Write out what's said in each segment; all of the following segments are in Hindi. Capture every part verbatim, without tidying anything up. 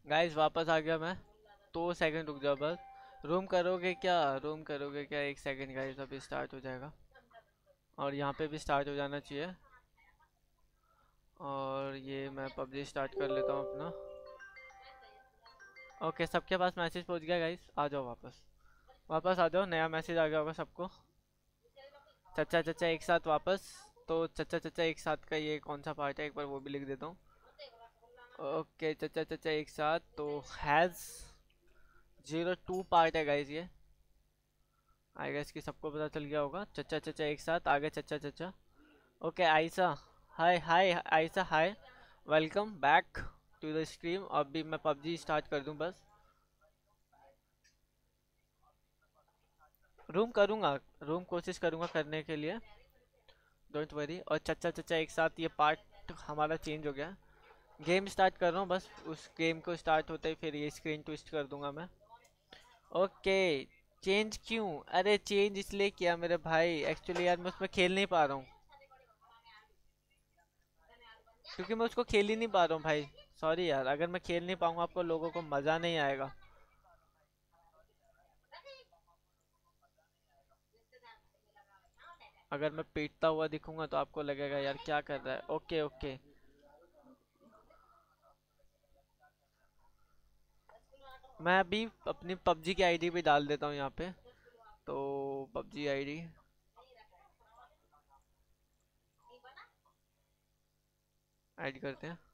गाइस वापस आ गया मैं। दो सेकंड रुक जाओ बस। रूम करोगे क्या? रूम करोगे क्या? एक सेकंड गाइस, अभी स्टार्ट हो जाएगा। और यहाँ पे भी स्टार्ट हो जाना चाहिए। और ये मैं पबजी स्टार्ट कर लेता हूँ अपना। ओके, सबके पास मैसेज पहुँच गया गाइस, आ जाओ वापस। वापस आ जाओ, नया मैसेज आ गया होगा सबको। चचा चचा एक साथ वापस। तो चचा चचा एक साथ का ये कौन सा पार्ट है, एक बार वो भी लिख देता हूँ। ओके, चचा चचा एक साथ तो हैज़ जीरो टू पार्ट है गाइस ये। आई गेस कि सबको पता चल गया होगा। चचा चचा एक साथ आगे, चचा चचा। Okay Ayesha, hi hi Ayesha, hi. Welcome back to the stream. अभी मैं पबजी स्टार्ट कर दूं बस। रूम करूंगा, रूम कोशिश करूंगा करने के लिए, डोंट वरी। और चचा चचा एक साथ ये पार्ट हमारा चेंज हो गया। गेम स्टार्ट कर रहा हूँ बस, उस गेम को स्टार्ट होते ही फिर ये स्क्रीन ट्विस्ट कर दूंगा मैं। ओके। चेंज क्यों? अरे चेंज इसलिए किया मेरे भाई, एक्चुअली यार मैं उसमें खेल नहीं पा रहा हूँ, क्योंकि मैं उसको खेल ही नहीं पा रहा हूँ भाई। सॉरी यार, अगर मैं खेल नहीं पाऊंगा आपको लोगों को मज़ा नहीं आएगा। अगर मैं पीटता हुआ दिखूंगा तो आपको लगेगा यार क्या कर रहा है। Okay okay. मैं अभी अपनी पबजी की आईडी भी डाल देता हूँ यहाँ पे। तो पबजी आईडी ऐड करते हैं।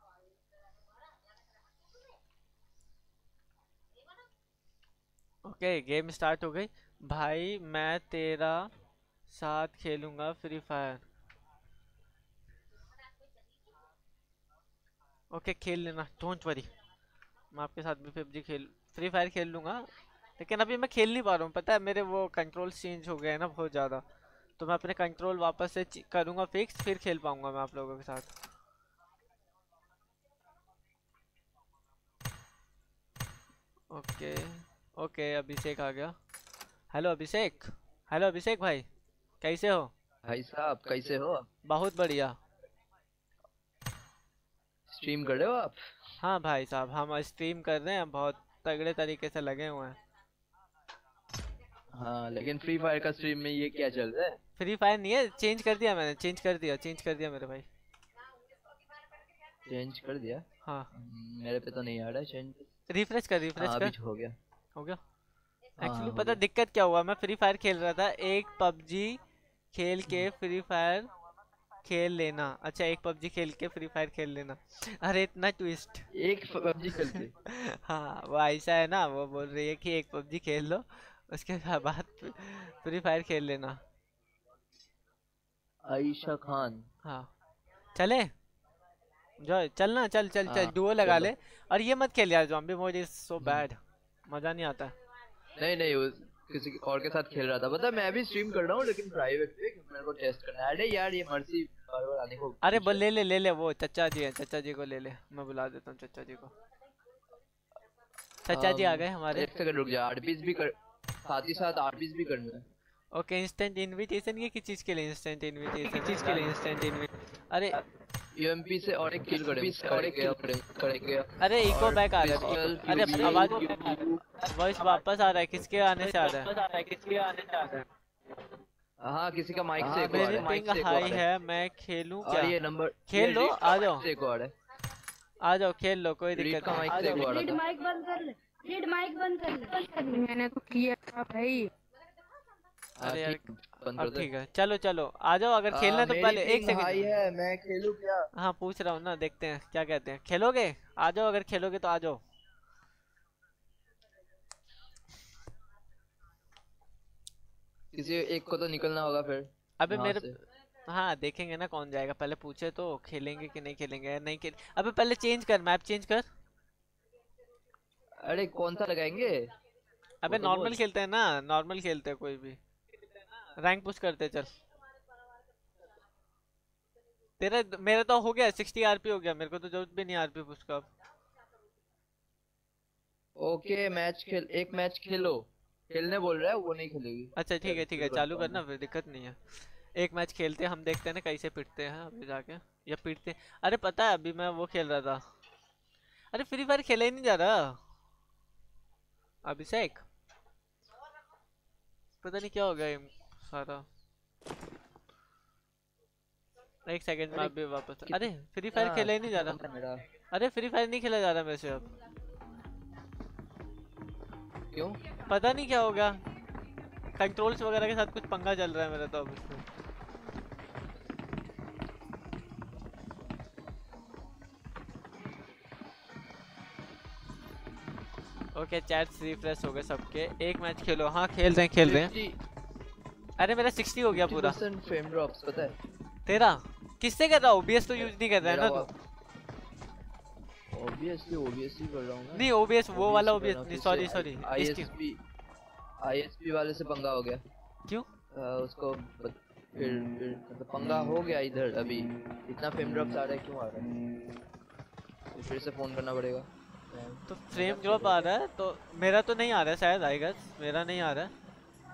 ओके, गेम स्टार्ट हो गई। भाई मैं तेरा साथ खेलूंगा फ्री फायर। ओके खेल लेना, डोंट वरी। मैं आपके साथ भी पबजी खेल फ्री फायर खेल लूंगा। लेकिन अभी मैं खेल नहीं पा रहा हूँ, पता है मेरे वो कंट्रोल चेंज हो गए हैं ना बहुत ज़्यादा। तो मैं अपने कंट्रोल वापस से ची- करूंगा फिक्स, फिर खेल पाऊंगा मैं आप लोगों के साथ। ओके। ओके अभिषेक आ गया। हेलो अभिषेक। हेलो अभिषेक भाई, कैसे हो? भाई साहब कैसे हो? बहुत बढ़िया। स्ट्रीम कर रहे हो आप? हाँ भाई साहब, हम स्ट्रीम कर रहे हैं, बहुत तगड़े तरीके से लगे हुए हैं। हाँ, लेकिन फ्री फायर का स्ट्रीम में ये क्या चल रहा है? फ्री फायर नहीं है, चेंज कर दिया मैंने, चेंज कर दिया, चेंज कर दिया मेरे भाई। चेंज कर दिया? हाँ। हम्म, मेरे पे तो नहीं आ रहा है चेंज। रिफ्रेश कर, रिफ्रेश हाँ कर। अभी हो गया। हो गया। हाँ एक्चुअली हाँ हो पता गया। दिक्कत क्या हुआ, मैं फ्री फायर खेल रहा था, एक पबजी खेल के फ्री फायर खेल लेना। अच्छा, एक पबजी खेल के फ्री फायर खेल लेना। अरे इतना ट्विस्ट। एक पबजी खेल के? हाँ वो ऐसा है ना, वो बोल रही है कि एक पबजी खेल लो, उसके बाद फ्री फायर खेल लेना। आयशा खान। हाँ चले, जो चलना, चल चल चल हाँ डुओ लगा चलो। ले। और ये मत खेल यार, zombie mode is so hmm, bad, मज़ा नहीं आता। नहीं नहीं उस किसी और के साथ खेल रहा था। पता है, मैं भी स्ट्रीम कर रहा हूँ लेकिन प्राइवेट पे, क्योंकि मेरे को टेस्ट करना है। अरे यार ये मर्सी बार बार आने को अरे पूछ बोल, रहे ले ले ले ले, वो चचा जी है, चचा जी को ले ले, मैं बुला देता हूँ चचा जी को। चचा जी आ हैं। गए हमारे। एक सेकंड रुक जा, आरपीस भी कर, साथ ही साथ आरपीस भी करना है। ओके, इंस्टेंट इनविटेशन, ये किस चीज़ के लिए इंस्टेंट इनविटेशन है चीज के डाल? लिए इंस्टेंट इनविट अरे, यूएमपी से और एक किल करे यूएमपी से और एक करेंगे किल हम। करेंगे। अरे इको और बैक आ रहा है, इको। पिस्टल अरे क्यूबी। आवाज़, वॉइस वापस आ रहा है, किसके आने से आ रहा है? हाँ किसी का माइक से हाँ एको आ मेरी रहा पिंग है। हाई है, मैं खेलूँ और क्या? ये नंबर, खेल ये लो, रीड का आ माइक जाओ। से एको आ रहा है। आ जाओ खेल लो, कोई रीड दिक्कत का नहीं। माइक से एको आ रीड रहा माइक बंद कर ले। रीड माइक बंद कर ले। मैंने तो किया था भाई। था। हाँ अरे यार, ठीक, बंद कर अब दे। ठीक है, चलो चलो आ जाओ, अगर खेलना आ, है तो मेरी पहले एक पिंग हाई सेकंड। है, मैं खेलूँ क्या? हाँ पूछ रहा हूँ ना, देखते हैं क्या कहते हैं, खेलोगे? आ जाओ, अगर खेलोगे तो आ जाओ। किसी एक को तो निकलना होगा फिर अबे यहाँ मेरे, से। हाँ देखेंगे ना कौन जाएगा, पहले पूछे तो खेलेंगे कि नहीं खेलेंगे, नहीं खेल। अबे पहले चेंज कर, मैप चेंज कर। अरे कौन सा लगाएंगे वो अबे तो नॉर्मल बोल। खेलते हैं ना, नॉर्मल खेलते हैं कोई भी। रैंक पुश करते हैं, चल। तेरा मेरा तो हो गया, सिक्सटी आरपी हो गया, मेरे को तो जरूरत भी नहीं आरपी पुश का अब। ओके मैच खेल, एक मैच खेलो। खेलने बोल रहा है, वो नहीं खेलेगी। अच्छा ठीक चल है ठीक है, शुरू चालू करता हूँ मैं। करना, फिर दिक्कत नहीं है। एक मैच खेलते हैं हम, देखते हैं ना कैसे पिटते हैं अभी जाके, या पीटते। अरे पता है अभी मैं वो खेल रहा था। अरे फ्री फायर खेला ही नहीं जा रहा अभिषेक, पता नहीं क्या हो गया ये सारा। एक सेकंड में अभी वापस। अरे फ्री फायर हाँ, खेला ही नहीं जा रहा। खत्म है मेरा। अरे फ्री फायर नहीं खेला जा रहा मेरे से अब, क्यों? पता नहीं क्या हो गया, कंट्रोल्स वगैरह के साथ कुछ पंगा चल रहा है मेरा तो अब इसमें। ओके चैट्स रिफ्रेश हो गए सबके, एक मैच खेलो। हाँ खेल रहे हैं खेल रहे हैं। अरे मेरा साठ हो गया पूरा। फिफ्टी परसेंट फ्रेम ड्रॉप्स पता है तेरा किससे कर रहा? ओबीएस तो यूज नहीं कर रहा है ना तू? ऑब्वियसली ओबीएस ही कर रहा हूं मैं। नहीं ओबीएस वो वाला ओबीएस नहीं, फिर सॉरी से सॉरी आईएसपी आईएसपी वाले से पंगा हो गया। क्यों? आ, उसको ब- फिर फिर मतलब पंगा हो गया इधर। अभी इतना फ्रेम ड्रॉप्स आ रहा है, क्यों आ रहा है? तो फिर से फोन करना पड़ेगा। तो फ्रेम ड्रॉप आ रहा है तो मेरा तो नहीं आ रहा है शायद, आई गेस मेरा नहीं आ रहा है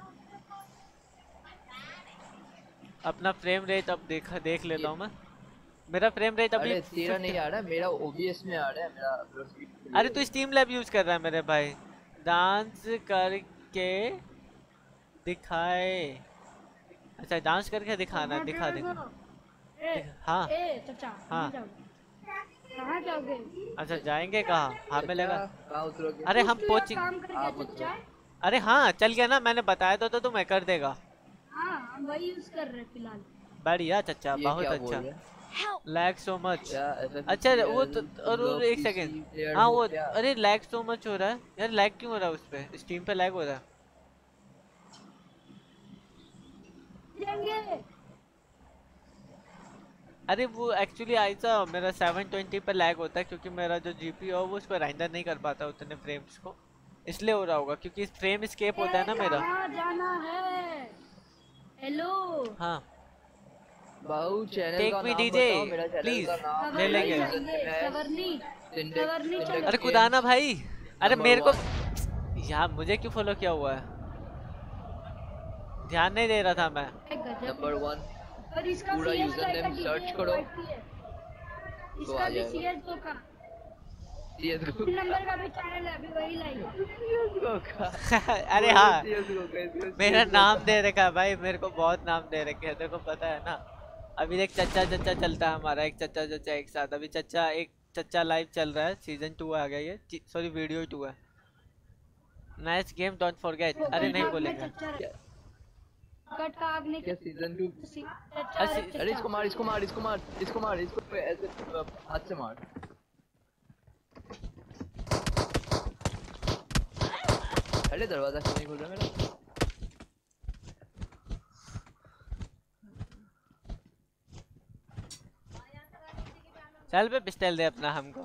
अपना फ्रेम रेट। अब देख देख लेता हूँ मैं, मेरा फ्रेम रेट अभी। अरे तेरा नहीं आ रहा है, मेरा ओबीएस में आ रहा है मेरा। अरे तू स्टीम लैब यूज कर रहा है मेरे भाई, डांस करके दिखाए। अच्छा डांस करके दिखाना, दिखा दे। हाँ ए चाचा हाँ कहाँ जाओगे? अच्छा जाएंगे कहाँ? हाँ मिलेगा। कहाँ उतरोगे? अरे हम तो कोचिंग। काम कर आप गया चाचा। अरे हाँ चल गया ना, मैंने बताया तो, तो तू मैं कर देगा। हाँ हम वही यूज कर रहे हैं फिलहाल। बढ़िया चचा ये बहुत क्या बोल अच्छा। रहा है? Lag so much. क्या ऐसा अच्छा कुछ वो यार, तो तुम और वो लोग एक पीसी सेकंड। player हाँ हो वो क्या? अरे लैग सो मच हो रहा है यार, लैग क्यों हो रहा है उस पे? स्टीम पे लैग हो रहा है। जाएंगे। अरे वो एक्चुअली ऐसा मेरा सेवन ट्वेंटी पे लैग होता है क्योंकि मेरा जो जीपीयू है वो उस पर रेंडर नहीं कर पाता उतने फ्रेम्स को, इसलिए हो रहा होगा क्योंकि फ्रेम स्केप होता है ना मेरा। कहाँ जाना है? हेलो हाँ बाहू चैनल टेक का मी नाम डीजे बताओ। मेरा चैनल प्लीज, का नाम ले है लेंगे। सवरनी सिंडेक्स सवरनी सिंडेक्स चलो। अरे खुदाना भाई, अरे नंबर मेरे को वन। यार मुझे क्यों फॉलो किया हुआ है? ध्यान नहीं दे रहा था मैं। नंबर वन और इसका पूरा सीएस यूजर नेम सर्च करो तो इसका आ भी जाएगा। सीएस दो का सीएसगो तीन नंबर का भी चैनल है, अभी वही लाइक। अरे हाँ मेरा नाम दे रखा है भाई, मेरे को बहुत नाम दे रखे हैं, देखो पता है ना। अभी एक चच्चा चच्चा चलता है हमारा, एक चच्चा चच्चा एक साथ। अभी चच्चा एक चच्चा लाइव चल रहा है, सीजन टू आ गया ये, सॉरी वीडियो टू है। Nice game don't forget. अरे नहीं बोलेंगे। कट का आग नहीं क्या सीजन टू? अरे अरे इसको मार इसको मार इसको मार इसको मार इसको ऐसे अ, हाथ से मार। अरे दरवाजा क्यों नहीं खुल रहा मेरा? चल पे पिस्टल दे अपना हमको,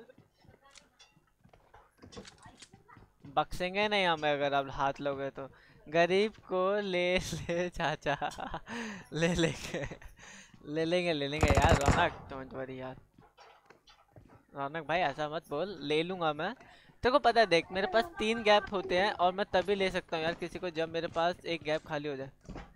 बक्सेंगे नहीं हमें अगर आप हाथ लोगे तो। गरीब को ले ले चाचा ले लेंगे ले लेंगे ले लेंगे यार। रौनक डोंट वरी यार, रौनक भाई ऐसा मत बोल, ले लूंगा मैं। तेरे को पता है देख मेरे पास तीन गैप होते हैं और मैं तभी ले सकता हूँ यार किसी को जब मेरे पास एक गैप खाली हो जाए।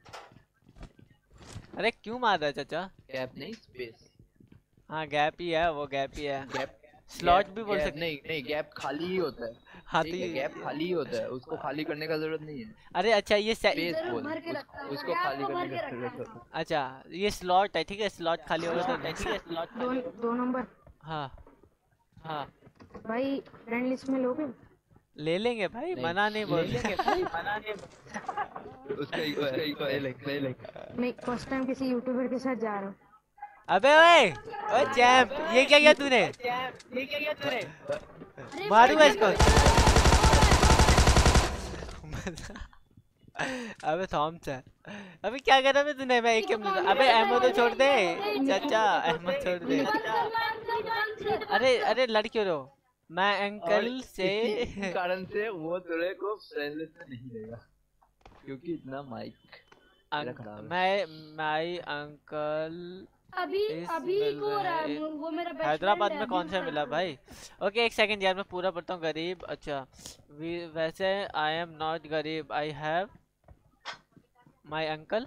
अरे क्यों मार रहा है चाचा? गैप नहीं स्पेस। हाँ गैप ही है वो, गैप ही है। गैप स्लॉट भी बोल सकते। नहीं नहीं गैप खाली ही होता है। हाँ ठीक तो है ये गैप खाली ही होता है, उसको खाली करने का जरूरत नहीं है। अरे अच्छा ये से... स्पेस बोल उस, उसको खाली करने का जरूरत होता है। अच्छा ये स्लॉट है, ठीक है स्लॉट खाली होगा तो ठीक है स्लॉट दो दो नंबर। हाँ हाँ भाई फ्रेंड लिस्ट में लोगे? ले लेंगे भाई, नहीं, मना नहीं बोल ले लेंगे भाई, मना नहीं। उसका ईगो है, उसका ले ले ले ले। नहीं फर्स्ट टाइम किसी यूट्यूबर के साथ जा रहा हूँ। अबे ओए ओए चैंप, ये क्या किया तूने? ये क्या किया तूने? मारूंगा इसको। अबे थॉम्स है। अबे क्या कर रहा है तूने? मैं एक अबे एमो तो छोड़ दे चाचा, एमो छोड़ दे। अरे अरे लड़ क्यों रहो? मैं अंकल से कारण से वो तेरे को फ्रेंड लिस्ट में नहीं लेगा क्योंकि इतना माइक मैं माई अंकल अभी अभी को रहा है वो मेरा बेस्ट हैदराबाद में कौन सा मिला भाई? ओके एक सेकंड यार मैं पूरा पढ़ता हूँ। गरीब, अच्छा वैसे आई एम नॉट गरीब, आई हैव माई अंकल।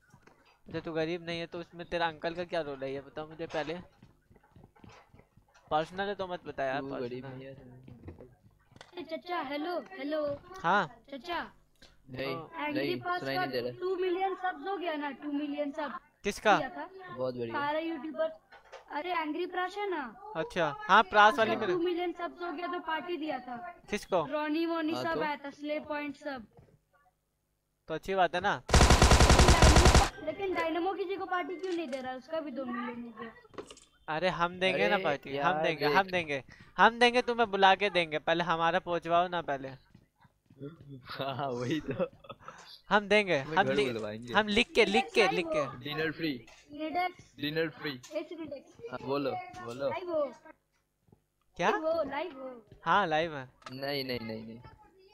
अच्छा तू गरीब नहीं है तो उसमें तेरा अंकल का क्या रोल है ये बता मुझे पहले। पर्सनल है तो मत बता यार। तू गरीब पर्सनल नहीं है। चचा हेलो हेलो हाँ चचा नहीं एंग्री नहीं पास सुनाई का नहीं दे रहा। टू मिलियन सब्स हो गया ना, टू मिलियन सब किसका? किया था बहुत बढ़िया। सारे यूट्यूबर। अरे एंग्री प्राश है ना, अच्छा हाँ प्रास वाली उसका में टू मिलियन सब्स हो गया तो पार्टी दिया था। किसको? रोनी वोनी हाँ, सब तो? आया था, स्ले पॉइंट सब। तो अच्छी बात है ना। लेकिन डायनामो किसी को पार्टी क्यों नहीं दे रहा? उसका भी दो मिलियन हो गया। अरे हम देंगे ना अरे पार्टी, हम यार देंगे देख। हम देंगे हम देंगे तुम्हें बुला के देंगे, पहले हमारा पहुंचवाओ ना पहले। हाँ वही तो। हम देंगे, तुम्हें हम घर लिख बुलवाएंगे। हम लिख के लिख के लिख के डिनर फ्री। निडेक्स डिनर फ्री। एक सेकंड एक हाँ, बोलो बोलो। लाइव हो क्या? लाइव हो लाइव हो। हाँ लाइव है। नहीं नहीं नहीं नहीं।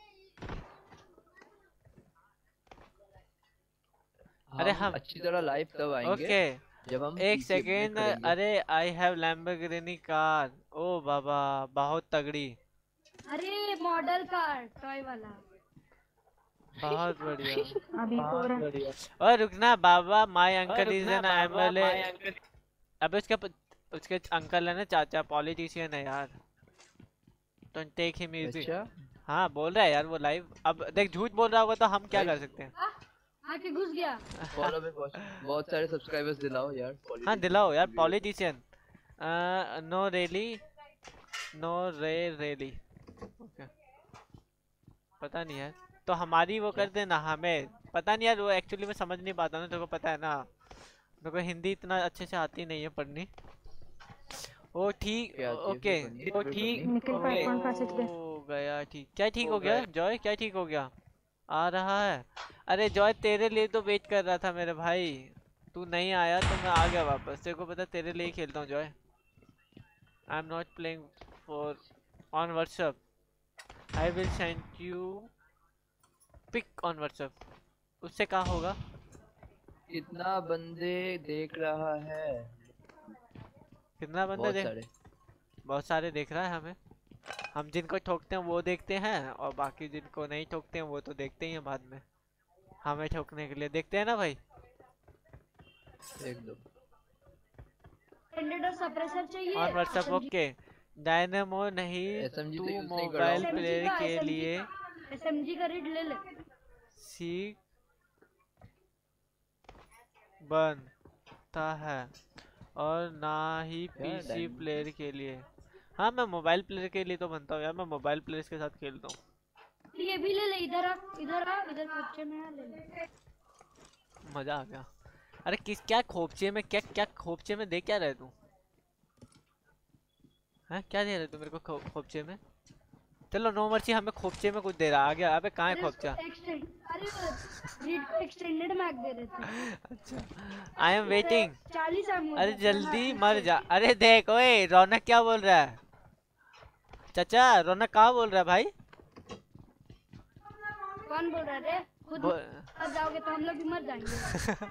अरे हम हम अच्छी तरह लाइव तब आएंगे ओके जब हम एक पीछे में सेकेंड। खड़ेंगे। अरे आई हैव लैम्बोर्गिनी कार। ओ बाबा बहुत तगड़ी, अरे मॉडल कार टॉय वाला। बहुत बढ़िया। अभी तो रहा। और रुकना बाबा, my uncle is an MLA. अबे उसके प- उसके अंकल है ना, चाचा पॉलिटिशियन है यार। Don't take him easy. अच्छा हाँ बोल रहा है यार वो लाइव। अब देख झूठ बोल रहा होगा तो हम क्या भाई, कर सकते हैं। आके घुस गया। फॉलो पे पहुंच। बहुत सारे सब्सक्राइबर्स दिलाओ यार। हाँ politician दिलाओ यार video। Politician. No really no रे रेली ओके। पता नहीं यार, तो हमारी वो कर देना। हमें पता नहीं यार, वो एक्चुअली मैं समझ नहीं पाता ना, तेरे को पता है ना मेरे को हिंदी इतना अच्छे से आती नहीं है पढ़नी। ओ ठीक क्या आती है ओके फिर पढ़नी? ओ फिर ठीक पढ़नी? निखिल भाई कौन सा सीख हो गया। ठीक क्या ठीक हो गया जॉय? क्या ठीक हो गया? आ रहा है। अरे जॉय तेरे लिए तो वेट कर रहा था मेरे भाई, तू नहीं आया तो मैं आ गया वापस। तेरे को पता तेरे लिए ही खेलता हूँ Joy. I am not playing for on WhatsApp. I will send you pic on WhatsApp. उससे क्या होगा? कितना बंदे देख रहा है? कितना बंदा बहुत देख? सारे। बहुत सारे देख रहा है हमें। हम जिनको ठोकते हैं वो देखते हैं, और बाकी जिनको नहीं ठोकते हैं वो तो देखते ही हैं बाद में। हमें ठोकने के लिए देखते हैं ना भाई। एक दो और सप्रेसर चाहिए। On WhatsApp okay. डायनेमो नहीं एसएमजी तू तो यूज नहीं कर रहा मोबाइल हूँ। प्लेयर के लिए एसएमजी का रीड ले ले। सीख बनता है, और ना ही यार, पीसी डायनेमो। प्लेयर के लिए। हाँ मैं मोबाइल प्लेयर के लिए तो बनता हूँ यार, मैं मोबाइल प्लेयर्स के साथ खेलता हूँ। ये भी ले ले, इधर आ इधर आ इधर खोपचे में आ, ले ले। मजा आ गया। अरे किस क्या खोपचे में, क्या क्या खोपचे में दे क्या रहे तू? हैं क्या दे रहे तू मेरे को खो, खोपचे में? चलो नो मर्सी हमें खोपचे में कुछ दे रहा। आ गया। अबे कहाँ है अरे खोपचा? एक्सटेंड अरे रीड को एक्सटेंडेड मैग दे रहे थे। अच्छा आई एम वेटिंग। चालीस एमओ। अरे जल्दी मर जा। अरे देख ओए रौनक क्या बोल रहा है? चाचा रौनक कहाँ बोल रहा है भाई? कौन बोल रहा है रे? खुद बो... मर जाओगे तो हम लोग भी मर जाएंगे।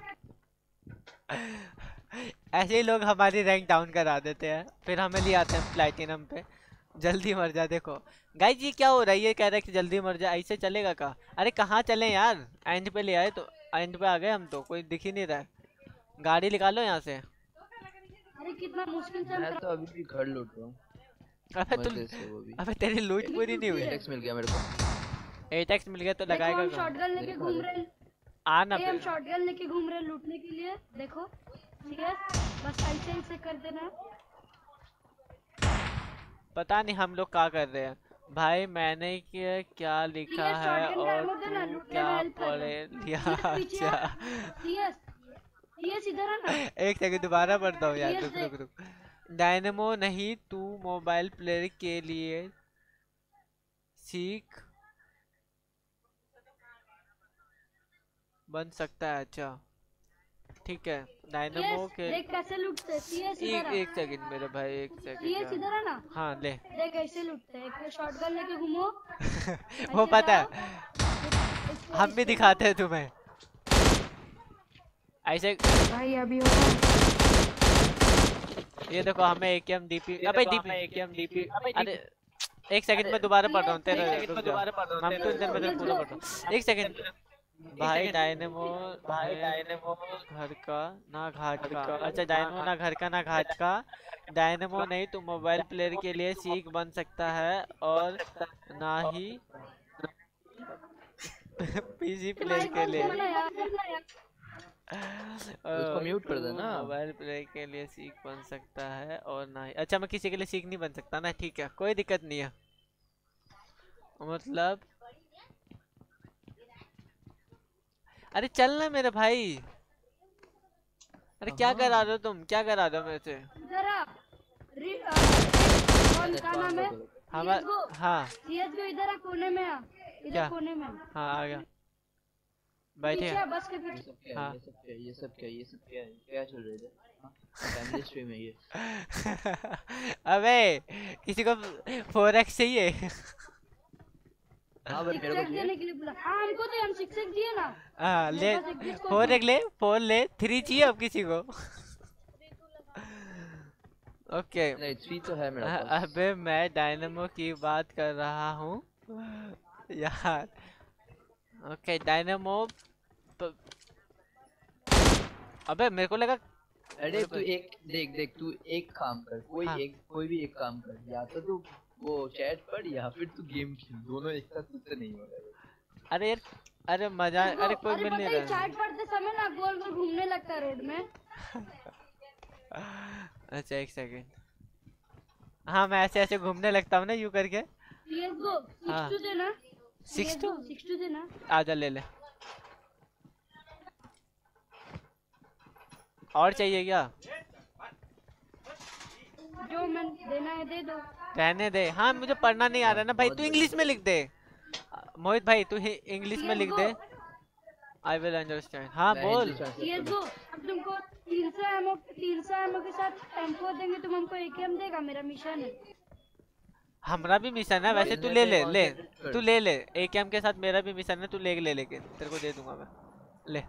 ऐसे ही लोग हमारी रैंक डाउन करा देते हैं, फिर हमें ले आते हैं प्लैटिनम पे। जल्दी मर जा। देखो गाइस ये क्या हो रहा है? ये कह रहा है कि जल्दी मर जा, ऐसे चलेगा का? अरे कहाँ चले यार? एंड पे ले आए तो एंड पे आ गए हम तो, कोई दिख ही नहीं रहा है। गाड़ी निकालो यहाँ से। अरे कितना मुश्किल से हम मैं तो अभी भी घर लूट रहा हूँ अबे तू मजे से। वो भी अबे तेरी लूट पूरी नहीं हुई। एटेक्स मिल गया मेरे को। एटेक्स मिल गया तो देखो लगाएगा हम कौन? शॉटगन लेके देखो, घूम रहे हैं। आना ए, हम पे। शॉटगन लेके घूम रहे हैं लूटने के लिए। देखो ठीक है, बस ऐसे ऐसे कर देना। पता नहीं हम लोग क्या कर रहे हैं भाई। मैंने क्या क्या लिखा ये है shotgun का और ammo देना, तू लूटने क्या में help कर पढ़े रहा लिया? है। पीछे आ। अच्छा सीएस सीएस इधर आ ना। एक सेकंड दोबारा पढ़ता हूँ यार। Yes, रुक देख। रुक रुक। डायनेमो नहीं तू मोबाइल प्लेयर के लिए सीख बन सकता है। अच्छा ठीक है डायनेमो सीएस के। देख कैसे लूटते हैं। सीएस एक इधर आ। एक सेकंड मेरे भाई, एक सीएस सेकंड। इधर आ ना। हाँ ले। देख ऐसे लूटते हैं। एक शॉटगन लेके घूमो। वो ऐसे पता है, जाओ, इसको- हम भी इसको- दिखाते हैं तुम्हें ऐसे। भाई अभी होगा। ये देखो हमें एकेएम डीपी। अबे डीपी एकेएम डीपी। अरे एक सेकंड में दोबारा पढ़ रहा हूँ तेरा। रुक जा। हम तो इधर में तेरा पूरा पढ़ रहा हूँ। एक सेकंड भाई डायनेमो भाई डायनेमो घर का ना घाट का। अच्छा डायनेमो ना घर का ना घाट का। डायनेमो नहीं तो मोबाइल प्लेयर के लिए सीख बन सकता है और ना ही पीसी प्लेयर माइक के बंद लिए। करना यार। उसको म्यूट कर देना। मोबाइल प्लेयर के लिए सीख बन सकता है और ना ही। अच्छा मैं किसी के लिए सीख नहीं बन सकता ना, ठीक है कोई दिक्कत नहीं है। मतलब अरे चल ना मेरे भाई। अरे क्या करा रहे हो तुम, क्या करा रहे हो मेरे से? जरा री- अ, कौन का नाम है? हमार सीएसगो हाँ सीएसगो इधर आ, कोने में आ, क्या? इधर कोने में आ। हाँ आ गया बैठे पीछे आ, बस के ये पीछे। सब क्या है? हाँ ये सब क्या है? ये सब क्या है? ये सब क्या है? क्या चल रहा है इधर? हाँ? फैमिली स्ट्रीम है ये। अबे किसी को फोर एक्स चाहिए? हाँ बट सिक्स मेरे को एक्स चाहिए। देने के लिए बोला। हाँ हमको तो हम सिक्स एक्स दिए ना। हाँ ले मेरे पास एक डिस्को फोर भी- एक ले, फोर ले, थ्री चाहिए अब किसी को? ओके नहीं थ्री तो है मेरा अ- पास। अबे मैं डायनेमो की बात कर रहा हूँ यार। ओके डायनेमो प... अबे मेरे को लगा अरे तू एक देख देख तू एक काम कर, कोई हाँ। एक कोई भी एक काम कर, या तो तू वो चैट पढ़ या फिर तू गेम खेल, दोनों एक साथ तुझसे नहीं हो रहा अरे यार अरे मजा देखो, अरे कोई अरे मिल पता नहीं है रहा। चाट पढ़ते समय ना गोल गोल घूमने लगता है रोड में। अच्छा एक सेकेंड। हाँ मैं ऐसे ऐसे घूमने लगता हूँ ना यूं करके। सीएसगो हाँ। सिक्स टू देना। सिक्स टू सिक्स टू देना। आजा ले ले। और चाहिए क्या? जो मैं देना है दे दो। रहने दे। हाँ मुझे पढ़ना नहीं आ रहा ना भाई, तू इंग्लिश में लिख दे। मोहित भाई तू इंग्लिश में लिख दे। I will understand. हाँ बोल। सीएसगो अब तुमको तीन सौ एमओ तीन सौ एमओ के साथ टेम्पो देंगे, तुम हमको एकेएम देगा, मेरा मिशन है। हमारा भी मिशन है वैसे, तू ले ले ले तू ले ले एक एम के साथ मेरा भी मिशन है, तू ले ले लेकिन तेरे को दे दूंगा मैं। ले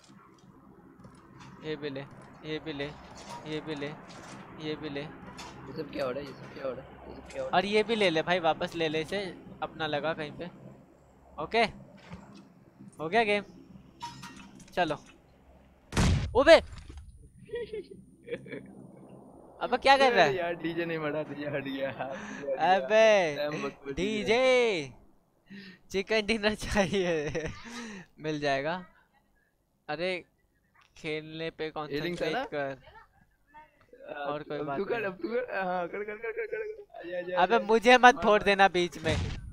ये भी ले, ये भी ले, ये भी ले, ये भी ले, ये सब क्या हो रहा है? ये सब क्या हो रहा है? ये सब क्या हो रहा और ये भी ले ले भाई, वापस ले ले इसे, अपना लगा कहीं पे। ओके हो गया गेम, चलो। ओबे अबे क्या कर रहा है यार? डीजे नहीं बढ़ा, डीजे हट गया। अबे डीजे चिकन डिनर चाहिए मिल जाएगा। अरे खेलने पे कंसंट्रेट कर और कोई बात तू कर, नहीं। अब तू कर, हाँ कर कर कर कर कर आजा आजा। अबे मुझे मत फोड़ देना बीच में।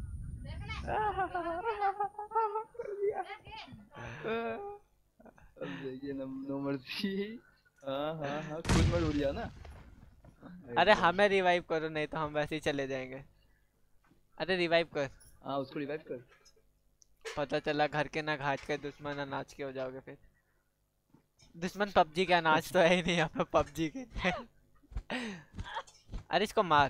अब देखिए नो मर्जी। हाँ हाँ हाँ खुद मत उड़ जा ना। अरे हमें रिवाइव करो नहीं तो हम वैसे ही चले जाएंगे। अरे रिवाइव कर। हाँ उसको रिवाइव कर। पता चला घर के ना घाट के दुश्मन अनाज के हो जाओगे फिर। दुश्मन पबजी के अनाज तो है ही नहीं यहाँ पे पबजी के। अरे इसको मार।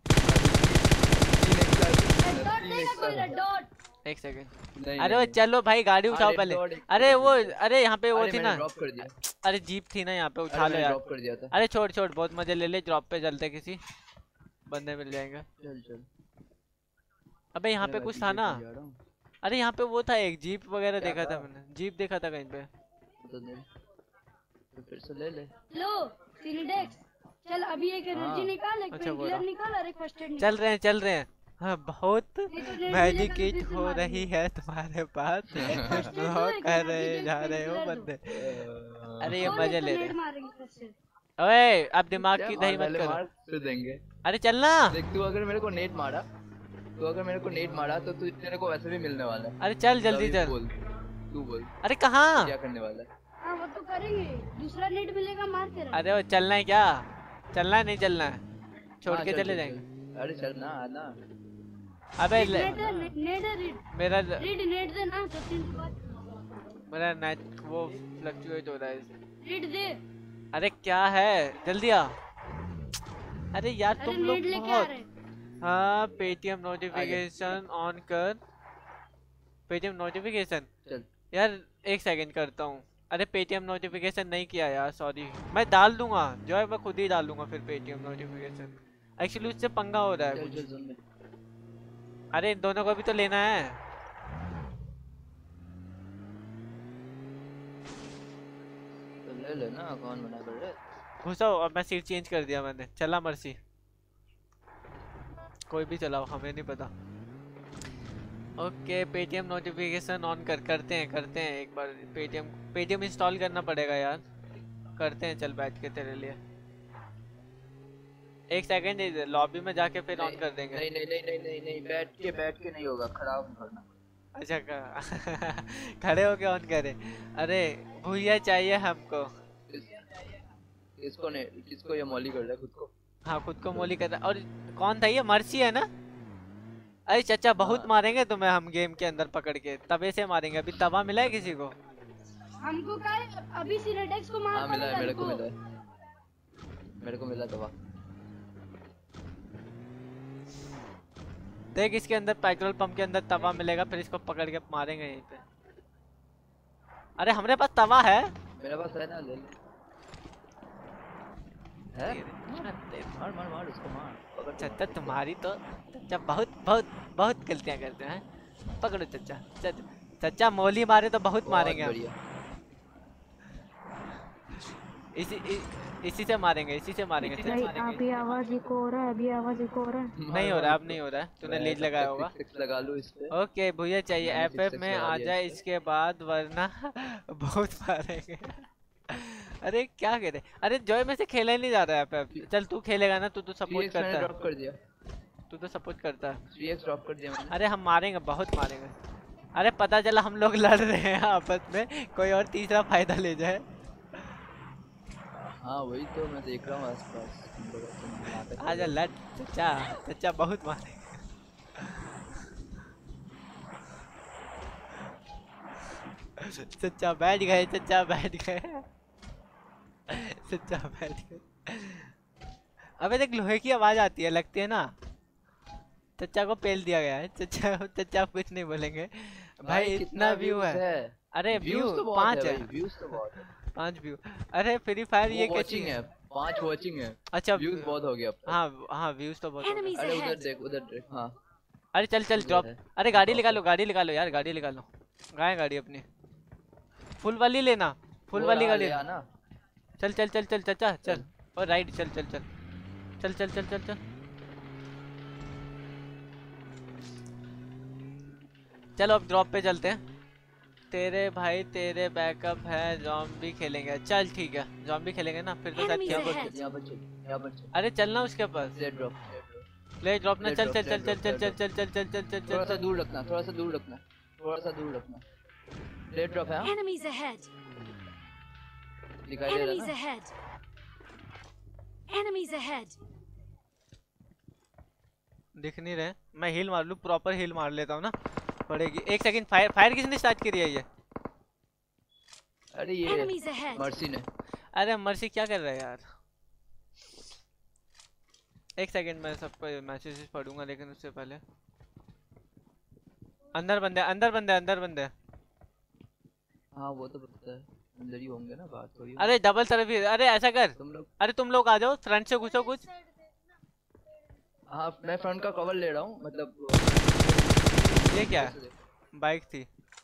एक सेकंड। अरे वो चलो भाई गाड़ी उठाओ पहले। अरे वो अरे यहाँ पे वो थी ना, ड्रॉप कर दिया। अरे जीप थी ना यहाँ पे, उठा लो यार। ड्रॉप कर दिया था। अरे छोड़ छोड़ बहुत मजे ले ले, ड्रॉप पे चलते किसी बंदे मिल जाएंगे। चल चल। अबे यहाँ पे कुछ था ना। अरे यहाँ पे वो था एक जीप वगैरह देखा था मैंने, जीप देखा था कहीं पे। तो दे तो फिर से ले ले। लो सिनिडेक्स चल अभी एक एनर्जी निकाल, एक अच्छा, पेन किलर निकाल और एक फर्स्ट एड निकाल। चल रहे हैं चल रहे हैं। हाँ बहुत नहीं तो नहीं मैजिक मिलेगा तो किट फिर से हो मारेंगे। रही है तुम्हारे पास। दो, बहुत एक कर एनर्जी रहे दो, जा एक रहे हो पेन किलर बंदे। अरे अरे ये और मजे एक ले तो रहे नेट हैं। मारेंगे फिर से। ओए अब दिमाग की दही मत पहले करो। मार फिर देंगे। अरे चलना। देख तू अगर मेरे को नेट मारा तो अगर मेरे को नेट मारा तो तू तेरे को वैसे भी मिलने वाला है। अरे चल जल्दी अभी चल। बोल तू बोल अरे कहाँ? क्या करने वाला है? हाँ वो तो करेंगे, दूसरा नेट मिलेगा मार के रख। अरे वो चलना है क्या? चलना है नहीं चलना है? छोड़ हाँ, के चल, चले चल, जाएंगे। चल। अरे चल ना आना। अबे ले, नेट है ने- नेट है रीड मेरा रीड नेट दे ना तो तीन बार मेरा नेट वो फ्लक्चुएट हो रहा है। रीड दे। अरे क्या है जल्दी आ। अरे यार अरे तुम नेट लोग लेके आ बहुत। रहे। हाँ पेटीएम नोटिफिकेशन ऑन कर। पेटीएम नोटिफिकेशन चल यार एक सेकंड करता हूँ। अरे पेटीएम नोटिफिकेशन नहीं किया यार, सॉरी। मैं डाल दूंगा जो है, मैं खुद ही डाल दूंगा फिर पेटीएम नोटिफिकेशन। एक्चुअली उससे पंगा हो रहा है चल कुछ। चल सुन ले। अरे इन दोनों को भी तो लेना है। ले लेना, कौन मना कर रहा है? घुसो। अब मैं सीट चेंज कर दिया मैंने। चला मर्सी, कोई भी चलाओ, हमें नहीं पता। ओके पेटीएम नोटिफिकेशन ऑन कर करते हैं करते हैं एक बार। पेटीएम पेटीएम इंस्टॉल करना पड़ेगा यार। करते हैं, चल बैठ के तेरे लिए एक सेकंड लॉबी में जाके फिर ऑन कर देंगे। नहीं नहीं नहीं नहीं नहीं नहीं बैठ के बैठ के नहीं होगा, खराब करना। अच्छा का खड़े होके ऑन करें। अरे भूया चाहिए हमको। इसको नहीं, किसको? ये मौली कर रहा है खुद को। हाँ खुद को मोली कर रहा है। और कौन था ये? मर्सी है ना? अरे चाचा बहुत हाँ। मारेंगे तुम्हें हम गेम के अंदर पकड़ के, तवे से मारेंगे। अभी तवा मिला है किसी को? हमको का अभी सिनेटेक्स को मार हाँ मिला है, पड़ेगा मेरे को हमको। मिला है, मेरे को मिला दवा। देख इसके अंदर पेट्रोल पंप के अंदर तवा मिलेगा, फिर इसको पकड़ के मारेंगे यहीं पे। अरे हमारे पास तवा है। मेरे पास है ना, ले ले। है? मार मार मार उसको, मार पकड़। चाचा तुम्हारी तो चाचा बहुत बहुत बहुत गलतियां करते हैं। पकड़ो चाचा। चाचा चाचा मोली मारे तो बहुत मारेंगे हम। बढ़िया। इसी इ, इसी से मारेंगे, इसी से मारेंगे। भाई चाचा अभी आवाज इको हो रहा है, अभी आवाज इको हो रहा है। नहीं हो रहा, अब नहीं हो रहा है। तूने लीड लगाया होगा। लगा लूं इस पे। ओके भैया चाहिए मैंने एफएफ six में six लगा आ दिया जाए इस पे। इसके बाद, वरना बहुत मारेंगे। अरे क्या कह रहे? अरे जॉय में से खेला ही नहीं जा रहा है एफएफ। चल तू खेलेगा ना, तू तो सपोर्ट थ्री एक्स मैंने करता ड्रॉप कर दिया, है, तू तो सपोर्ट करता है। थ्री एक्स ड्रॉप कर दिया मैंने। अरे हम मारेंगे, बहुत मारेंगे। अरे पता चला हम लोग लड़ रहे हैं आपस में, कोई और तीसरा फायदा ले जाए। हाँ वही तो मैं देख रहा हूँ आसपास। हम लोग ऐसे नाटक कर आजा रहे हैं। लड़ चाचा, चाचा बहुत मारेंगे। चचा बैठ गए, चचा बैठ गए, चचा बैठ गए। अबे देख लोहे की आवाज आती है, लगती है ना। चचा को पेल दिया गया है। चचा चचा कुछ नहीं बोलेंगे भाई। इतना व्यू है। अरे व्यू व्यूज तो बहुत पाँच है है, भाई, व्यूज तो बहुत है। पाँच व्यू। अरे फ्री फायर ये वो कैसी वॉचिंग है, पांच वॉचिंग है। अच्छा व्यूज बहुत हो गया अब तक। हाँ हाँ व्यूज तो बहुत हो गए। Enemies अरे उधर ahead. देख, उधर देख। हाँ अरे चल चल उधर ड्रॉप। है। अरे गाड़ी Drop निकालो, है। गाड़ी निकालो यार, गाड़ी निकालो। गाय गाड़ी अपनी फुल वाली लेना, फुल वो वाली रहा, गाड़ी। ले आना। चल चल चल चल चाचा चल। चल। और राइट चल चल चल चल चल चल चल चल। चलो अब ड्रॉप पे चलते हैं। तेरे भाई तेरे बैकअप है, ज़ॉम्बी खेलेंगे। चल ठीक है, ज़ॉम्बी खेलेंगे ना फिर तो शायद Enemies क्या यहाँ बोल। ahead. पर यहाँ पर चल, यहाँ पर चल। अरे चलना उसके पास। ले ड्रॉप, प्ले ड्रॉप ना। ले चल drop, चल ले चल चल drop, चल ले चल drop। चल चल चल चल चल थोड़ा चल सा दूर रखना, थोड़ा सा दूर रखना, थोड़ा सा दूर रखना। ले ड्रॉप है, हाँ? Enemies ahead. दिखाई दे रहा Enemies है ना? ahead. Enemies ahead. दिख नहीं रहे। मैं हील मार लूं, प्रॉपर हील मार लेता हूँ ना, पड़ेगी। एक सेकंड। फायर फायर किसने स्टार्ट करी है ये? अरे ये Enemies ahead. मर्सी ने। अरे मर्सी क्या कर रहा है यार? एक सेकंड मैं सबको मैसेजेस पढ़ूंगा, लेकिन उससे पहले अंदर बंदे, अंदर बंदे, अंदर बंदे। हाँ वो तो पता है, अंदर ही होंगे ना, बात थोड़ी। अरे डबल तरफ ही। अरे ऐसा कर, तुम लोग। अरे तुम लोग आ जाओ, फ्रंट से घुसो कुछ। हाँ मैं फ्रंट का कवर ले रहा हूँ, मतलब ये क्या है? बाइक थी।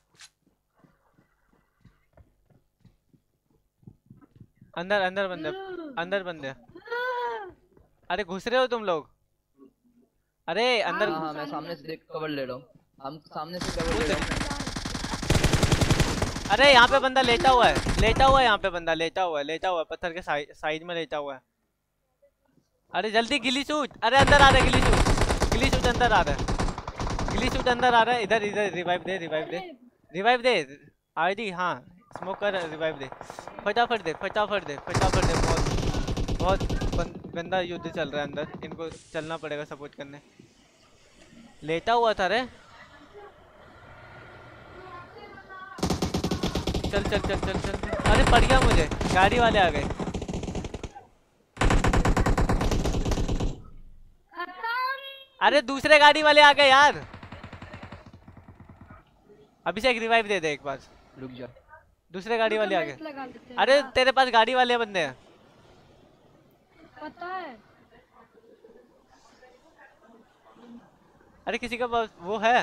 अंदर अंदर बंदे, अंदर बंदे। अरे घुस रहे हो तुम लोग? अरे अंदर। हाँ हाँ मैं सामने से देख कवर ले रहा हूँ, हम सामने से कवर ले रहा हूँ। अरे यहाँ पे बंदा लेटा हुआ है, लेटा हुआ है यहाँ पे बंदा, लेटा हुआ है, लेटा हुआ है पत्थर के साइड साइड में लेटा हुआ है। अरे जल्दी गिली शूट। अरे अंदर आ रहा है गिली शूट, गिली शूट अंदर आ रहा है, गिली शूट अंदर आ रहा है। इधर इधर रिवाइव दे, रिवाइव दे, रिवाइव दे। आईडी हाँ स्मोक कर, रिवाइव दे, फटाफट दे, फटाफट दे, फटाफट दे। बहुत बहुत गंदा युद्ध चल रहा है अंदर, इनको चलना पड़ेगा सपोर्ट करने। लेटा हुआ था रे। चल चल चल चल चल। अरे पड़ गया मुझे, गाड़ी वाले आ गए। अरे दूसरे गाड़ी वाले आ गए यार। अभिषेक रिवाइव दे दे एक बार। रुक जा। दूसरे गाड़ी वाले आ Best गए। लगा देते हैं अरे यार। तेरे पास गाड़ी वाले बंदे हैं। पता है। अरे किसी का पास वो है।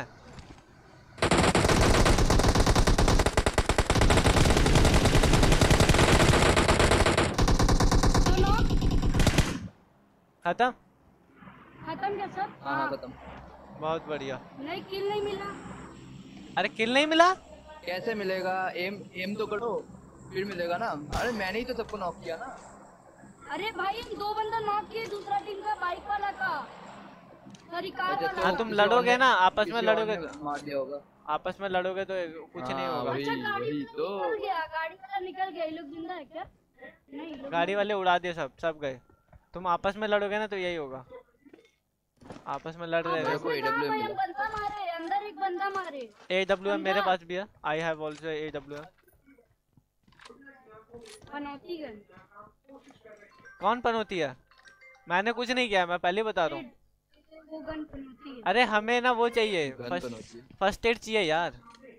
खत्म। खत्म क्या सब? हाँ हाँ खत्म। बहुत बढ़िया। नहीं किल नहीं मिला। अरे किल नहीं मिला? कैसे मिलेगा? एम एम तो करो फिर मिलेगा ना। अरे मैंने ही तो सबको नॉक किया ना। अरे भाई हम दो बंदा नॉक किए, दूसरा टीम का बाइक वाला का, सॉरी कार अच्छा, वाला तो हाँ का। तुम किसी और लड़ोगे ने- ना आपस में किसी और लड़ोगे, ने मार दिया होगा। आपस में लड़ोगे तो कुछ नहीं हाँ, होगा। वही अच्छा गाड़ी वही वाला तो। निकल गया, गाड़ी वाला निकल गया। ये लोग जिंदा है क्या? नहीं लोग गाड़ी नहीं। वाले उड़ा दिए, सब सब गए। तुम आपस में लड़ोगे ना तो यही होगा, आपस में लड़ रहे मेरे आपस थे। को में कहाँ A W M भाई, हम मिला। बंदा मारे अंदर, एक बंदा मारे। ए डब्ल्यू एम मेरे समझा? पास भी है, I have also A W M. पनौती गन। कौन पनौती है? मैंने कुछ नहीं किया, मैं पहले बता रहा हूँ। वो गन पनौती है। अरे हमें ना वो चाहिए, गन फर्स्ट तो होती है। फर्स्ट एड चाहिए यार।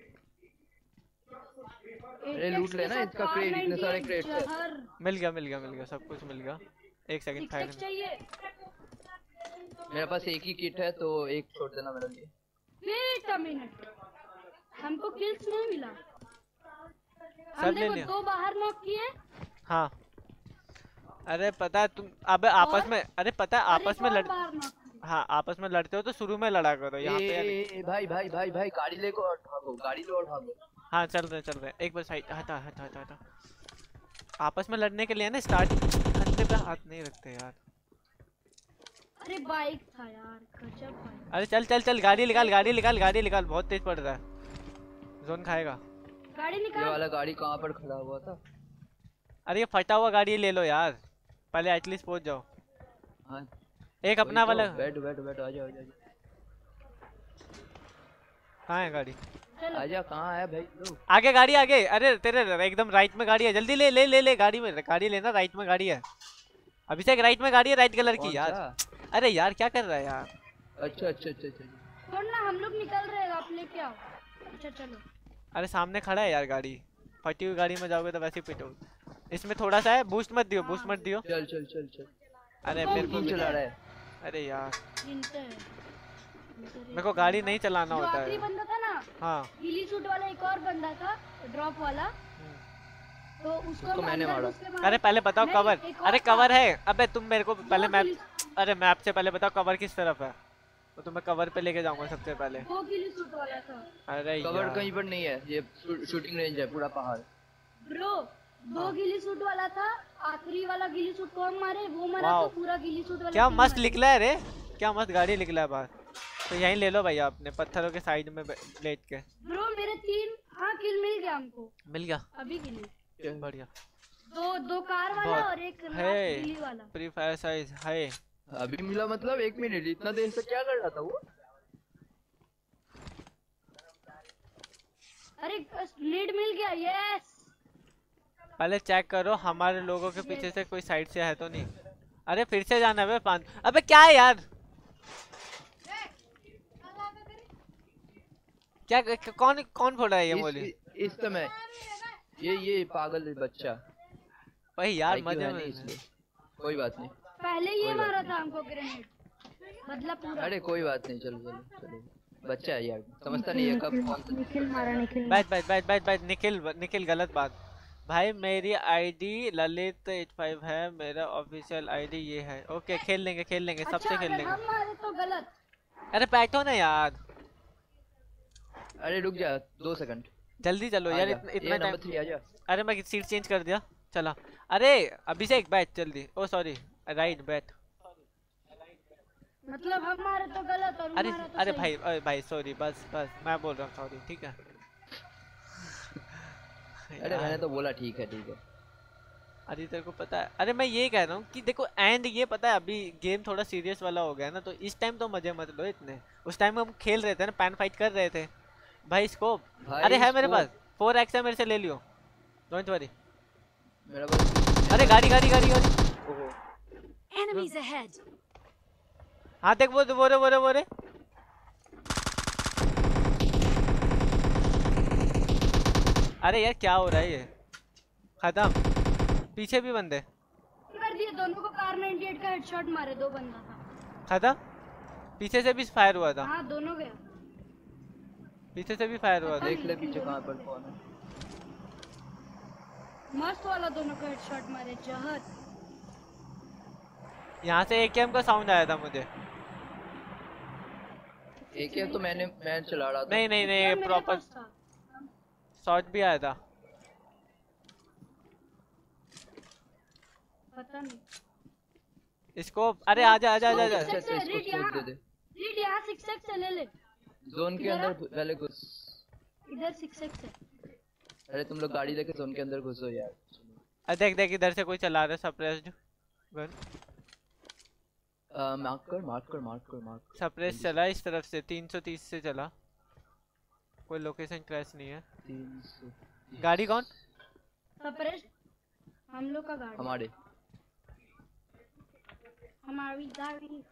अरे लूट लेना इसका क्रेट, इतने सारे क्रेट है। जहर मिल गया मिल गया मिल गया, सब कुछ मिल गया। एक सेकंड सिक्स फाइव एक्स चाहिए। मेरे पास एक ही किट है तो एक छोड़ देना मेरे लिए। वेट अ मिनट, हमको किल्स नहीं मिला। सब हम ले देखो लिया। दो बाहर नॉक किए। हाँ अरे पता है तुम, अबे आपस और? में, अरे पता है और आपस एक में और लड़, बाहर नॉक किए। हाँ आपस में लड़ते हो तो शुरू में लड़ा करो ए, यहाँ पे। ए, ए, भाई भाई भाई भाई गाड़ी लेको और भागो, गाड़ी लो और भागो। हाँ चल रहे चल रहे, एक बार साइड हटा हटा हटा हटा। आपस में लड़ने के लिए ना स्टार्ट कंधे पे हाथ नहीं रखते यार। अरे बाइक था यार, गजब बाइक। अरे चल चल चल, गाड़ी निकाल गाड़ी निकाल गाड़ी निकाल, बहुत तेज पड़ रहा है, जोन खाएगा। गाड़ी ये निकाल। वाला गाड़ी कहाँ पर खड़ा हुआ था? अरे ये फटा हुआ गाड़ी ले लो यार, पहले एटलीस्ट पहुंच जाओ। हाँ एक अपना वाला बैठ बैठ बैठ, आजा आजा कहाँ है गाड़ी? चलो आजा। कहाँ है भाई तू? आगे गाड़ी आगे, अरे तेरे एकदम राइट में गाड़ी है, जल्दी ले ले ले ले गाड़ी में, गाड़ी लेना, राइट में गाड़ी है। अभिषेक राइट में गाड़ी है, राइट कलर की कौन यार। सा? अरे यार क्या कर रहा है यार। अच्छा अच्छा अच्छा अच्छा। छोड़ ना, हम लोग निकल रहे हैं, आप लेके आओ। अच्छा चलो। अरे सामने खड़ा है यार गाड़ी, फटी हुई गाड़ी में जाओगे तो वैसे ही पिटो। इसमें थोड़ा सा है, बूस्ट मत दियो, बूस्ट मत दियो। चल चल चल चल। अरे कौन मेरे को कौन भी- चला रहा है? अरे यार गिनते हैं। मेरे को गाड़ी नहीं चलाना जो होता आखिरी है। बंदा था ना, हाँ गीली सूट वाला एक और बंदा था, ड्रॉप वाला, तो उसको उसको हम मैंने अंदर मारा। घुस के मारे। अरे पहले बताओ नहीं, कवर, एक और अरे था। कवर है, अबे तुम मेरे को पहले दो मैप, गिली- अरे मैप से पहले बताओ कवर किस तरफ है, तो तुम्हें कवर पे लेके जाऊंगा सबसे पहले। वो गिली सूट वाला था। अरे कवर यार कहीं पर नहीं है, ये शू- शूटिंग रेंज है पूरा पहाड़। ब्रो दो गिली सूट वाला था, आखिरी वाला गिली सूट कौन मारे? वो मारा वाओ। तो पूरा गिली सूट वाला क्या टीम मस्त मारे। निकला है रे, क्या मस्त गाड़ी निकला है बाहर। तो यहीं ले लो भैया, अपने पत्थरों के साइड में बै- लेट के। ब्रो मेरे तीन, हाँ किल मिल गया हमको, मिल गया, अभी गिली। बढ़िया। दो दो कार वाला बहुत- और एक लास्ट है गिली वाला। फ्री फायर साइज है। अभी मिला मतलब एक मिनट, इतना देर से क्या कर रहा था वो? अरे लीड मिल गया, यस। पहले चेक करो हमारे लोगों के पीछे से कोई साइड से है तो नहीं। अरे फिर से जाना है पान, अबे क्या है यार, क्या क- कौन कौन फोड़ा है ये मोली? इस, इस समय ये ये पागल बच्चा भाई यार I Q मजे है में नहीं इसलिए। कोई बात नहीं। पहले ये कोई बात मारा था हमको ग्रेनेड, बदला पूरा। अरे कोई बात नहीं, चलो चलो चलो। बच्चा है यार, समझता नहीं है कब कौन सा। निखिल मारा, निखिल बैठ बैठ बैठ बैठ बैठ निखिल निखिल गलत बात भाई। मेरी आईडी ललित एट फाइव है, मेरा ऑफिशियल आईडी ये है। ओके खेल लेंगे खेल लेंगे सबसे अच्छा, खेल अगर लेंगे। हम मारे तो गलत। अरे बैठो ना यार, अरे रुक जा दो सेकंड। जल्दी चलो यार, आजा। इतना ये इतना नंबर टाइम। थ्री आजा। अरे मैं सीट चेंज कर दिया, चला। अरे अभिषेक बैठ जल्दी, ओ सॉरी राइट बैठ। मतलब हम मारे तो गलत और अरे मारा तो अरे सही। भाई अरे भाई सॉरी, बस बस मैं बोल रहा हूँ सॉरी, ठीक है। अरे मैंने तो बोला ठीक है ठीक है। अरे तेरे को पता है, अरे मैं ये कह रहा हूँ कि देखो एंड ये पता है अभी गेम थोड़ा सीरियस वाला हो गया ना, तो इस टाइम तो मजे मत लो इतने। उस टाइम हम खेल रहे थे ना, पैन फाइट कर रहे थे भाई। स्कोप भाई अरे है मेरे scope- पास, फोर एक्स है, मेरे से ले लियो, डोंट वरी। मेरा पास। अरे गाड़ी गाड़ी गाड़ी गाड़ी, ओहो Enemies ahead. हाँ देख वो वो रे वो रे वो रे। अरे यार क्या हो रहा है ये, खत्म। पीछे भी बंदे, कर दिए दोनों को। कार अट्ठानवे का हेडशॉट मारे, दो बंदा था। खत्म। पीछे से भी फायर हुआ था, हाँ दोनों गया। पीछे से भी फायर हुआ था। देख ले पीछे कहाँ पर कौन है। मस्त वाला दोनों को हेडशॉट मारे, जहर। यहाँ से एकेएम का साउंड आया था मुझे। एके तो मैंने मैं चला रहा था। नहीं नहीं क्या नहीं मेरे प्रॉपर पास था? शॉट भी आया था। पता नहीं। इसको अरे आजा आजा आजा वो आजा। अच्छा सिक्स अच्छा है, इसको रीड स्कोप यहाँ। दे दे। रीड यहाँ सिक्स एक्स है, ले ले। जोन के अंदर पहले घुस। इधर सिक्स एक्स है। अरे तुम लोग गाड़ी लेके जोन के अंदर घुसो यार। अरे देख देख इधर से कोई चला रहा है सप्रेस्ड गन। मार्क कर मार्क कर मार्क कर मार्क कर। सप्रेस चला इस तरफ से तीन सौ तीस से चला। कोई लोकेशन क्रैश नहीं है। तीन सौ गाड़ी कौन? सप्रेस हम लोग का गाड़ी। हमारे हमारी गाड़ी।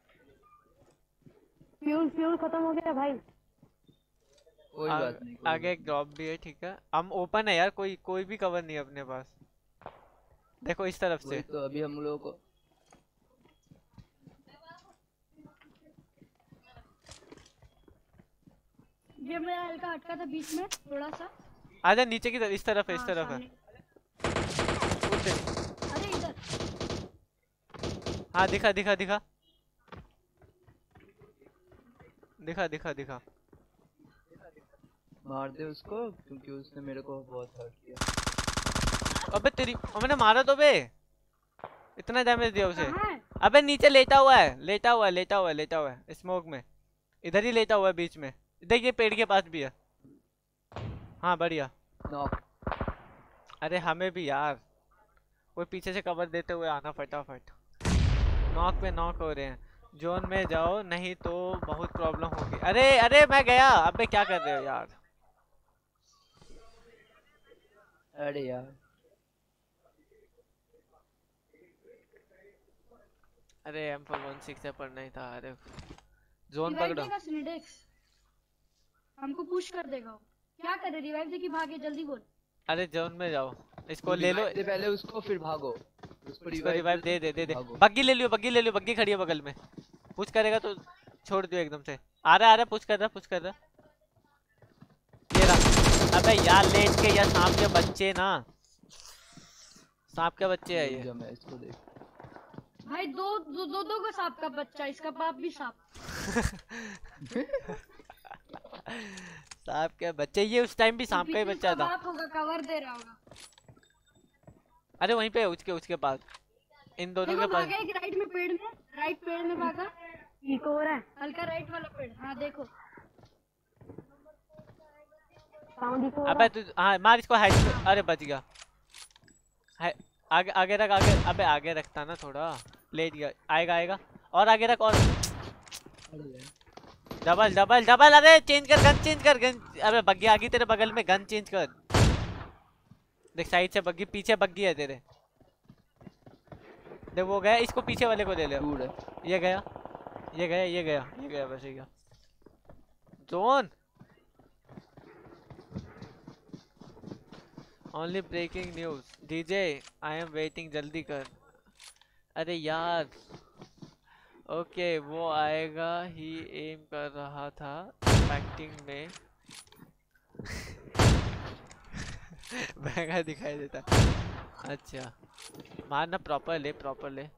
फ्यूल फ्यूल खत्म हो गया भाई। कोई आ, बात नहीं। कोई आगे एक ड्रॉप भी है ठीक है। हम ओपन है यार, कोई कोई भी कवर नहीं है अपने पास। देखो इस तरफ वही से। तो अभी हम लोगों को ये मेरा हल्का अटका था बीच में थोड़ा सा। आजा नीचे की तरफ, इस तरफ है इस हाँ, तरफ है। सामने। कूद दे। अरे इधर। हाँ दिखा दिखा दिखा दिखा दिखा दिखा। मार दे उसको क्योंकि उसने मेरे को बहुत हर्ट किया। अबे तेरी मैंने मारा तो बे, इतना डैमेज दिया उसे। कहाँ है? अबे नीचे लेटा हुआ है लेटा हुआ है लेटा हुआ है लेटा हुआ है स्मोक में। इधर ही लेटा हुआ है बीच में। देख ये पेड़ के पास भी है। हाँ बढ़िया। नॉक। अरे हमें भी यार कोई पीछे से कवर देते हुए आना फटाफट। नॉक पे नॉक हो रहे हैं। जोन में जाओ नहीं तो बहुत प्रॉब्लम होगी। अरे अरे मैं गया। अबे क्या कर रहे हो यार। अरे यार अरे एम फोर वन सिक्स से पढ़ना ही था। अरे जोन रिवाइव पकड़ो। देगा सिनेडेक्स। हमको पुश कर देगा वो। क्या करे? रिवाइव दे कि भागे? जल्दी बोल। अरे जोन में जाओ इसको ले लो। से पहले उसको फिर भागो। उसको इसको रिवाइव दे दे दे दे। भागो। बग्गी ले लियो बग्गी ले लियो बग्गी खड़ी है बगल में। पुश करेगा तो छोड़ दियो एकदम से। आ रहा आ रहा पुश कर रहा पुश कर रहा। ये रहा। अबे यार लेट के या सांप के बच्चे ना। सांप के बच्चे है ये। मैं इसको देख। भाई दो दो दो, दो का सांप का बच्चा, इसका बाप भी सांप। सांप के बच्चे। ये उस टाइम भी सांप का ही पीछे बच्चा उसका था। बाप होगा, कवर दे रहा होगा। अरे वहीं पे उसके उसके पास इन दोनों देखो के पास। भागा एक राइट में पेड़ में, राइट पेड़ में भागा। एक और है हल्का राइट वाला पेड़। हाँ देखो अबे तू हाँ मार इसको हाइट पे। अरे बच गया। हाइ- आगे आगे रख आगे। अबे आगे रखता ना थोड़ा। लेट गया। आएगा आएगा और आगे रख और डबल डबल डबल। अरे चेंज कर गन चेंज कर गन। अबे बग्गी आ गई तेरे बगल में। गन चेंज कर। देख साइड से बग्गी पीछे बग्गी है तेरे। देख वो गया। इसको पीछे वाले को ले ले। दूर है। ये गया ये गया ये गया ये गया बस ये गया। Zone only breaking news DJ I am waiting जल्दी कर। अरे यार ओके वो आएगा ही एम कर रहा था एक्टिंग में। महंगा दिखाई देता। अच्छा मारना प्रॉपर ले प्रॉपर ले।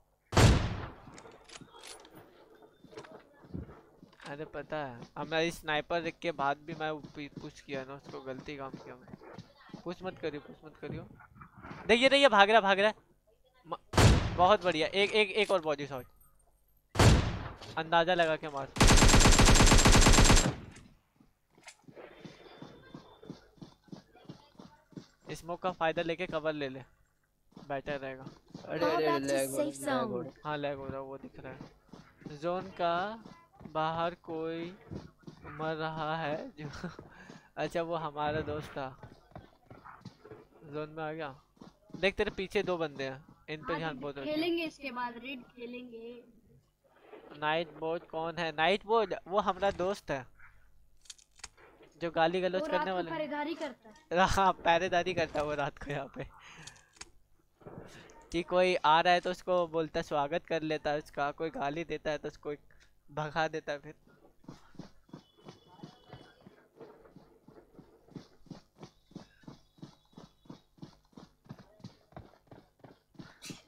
अरे पता है हमारी स्नाइपर के बाद भी मैं पुश किया ना उसको। गलती काम किया मैं। पुश मत करियो पुश मत करियो। देखिए देखिए भाग रहा भाग रहा है। बहुत बढ़िया। एक एक एक और बॉडी शॉट। अंदाजा लगा के मार। स्मोक का फायदा लेके कवर ले ले बेटर रहेगा। अरे Fall अरे back to लैग हो safe रहा है, लैग हो zone. रहा है। हाँ लैग हो रहा है वो दिख रहा है। जोन का बाहर कोई मर रहा है जो अच्छा वो हमारा दोस्त था। जोन में आ गया। देख तेरे पीछे दो बंदे हैं इन पे ध्यान बहुत रखियो। खेलेंगे इसके बाद रेड खेलेंगे। नाइट बोर्ड कौन है? नाइट बोर्ड वो हमारा दोस्त है जो गाली वो गलौज रात करने को वाले। पहरेदारी करता है। हाँ पहरेदारी करता है वो रात को यहाँ पे। कि कोई आ रहा है तो उसको बोलता है स्वागत कर लेता है उसका। कोई गाली देता है तो उसको भगा देता है फिर।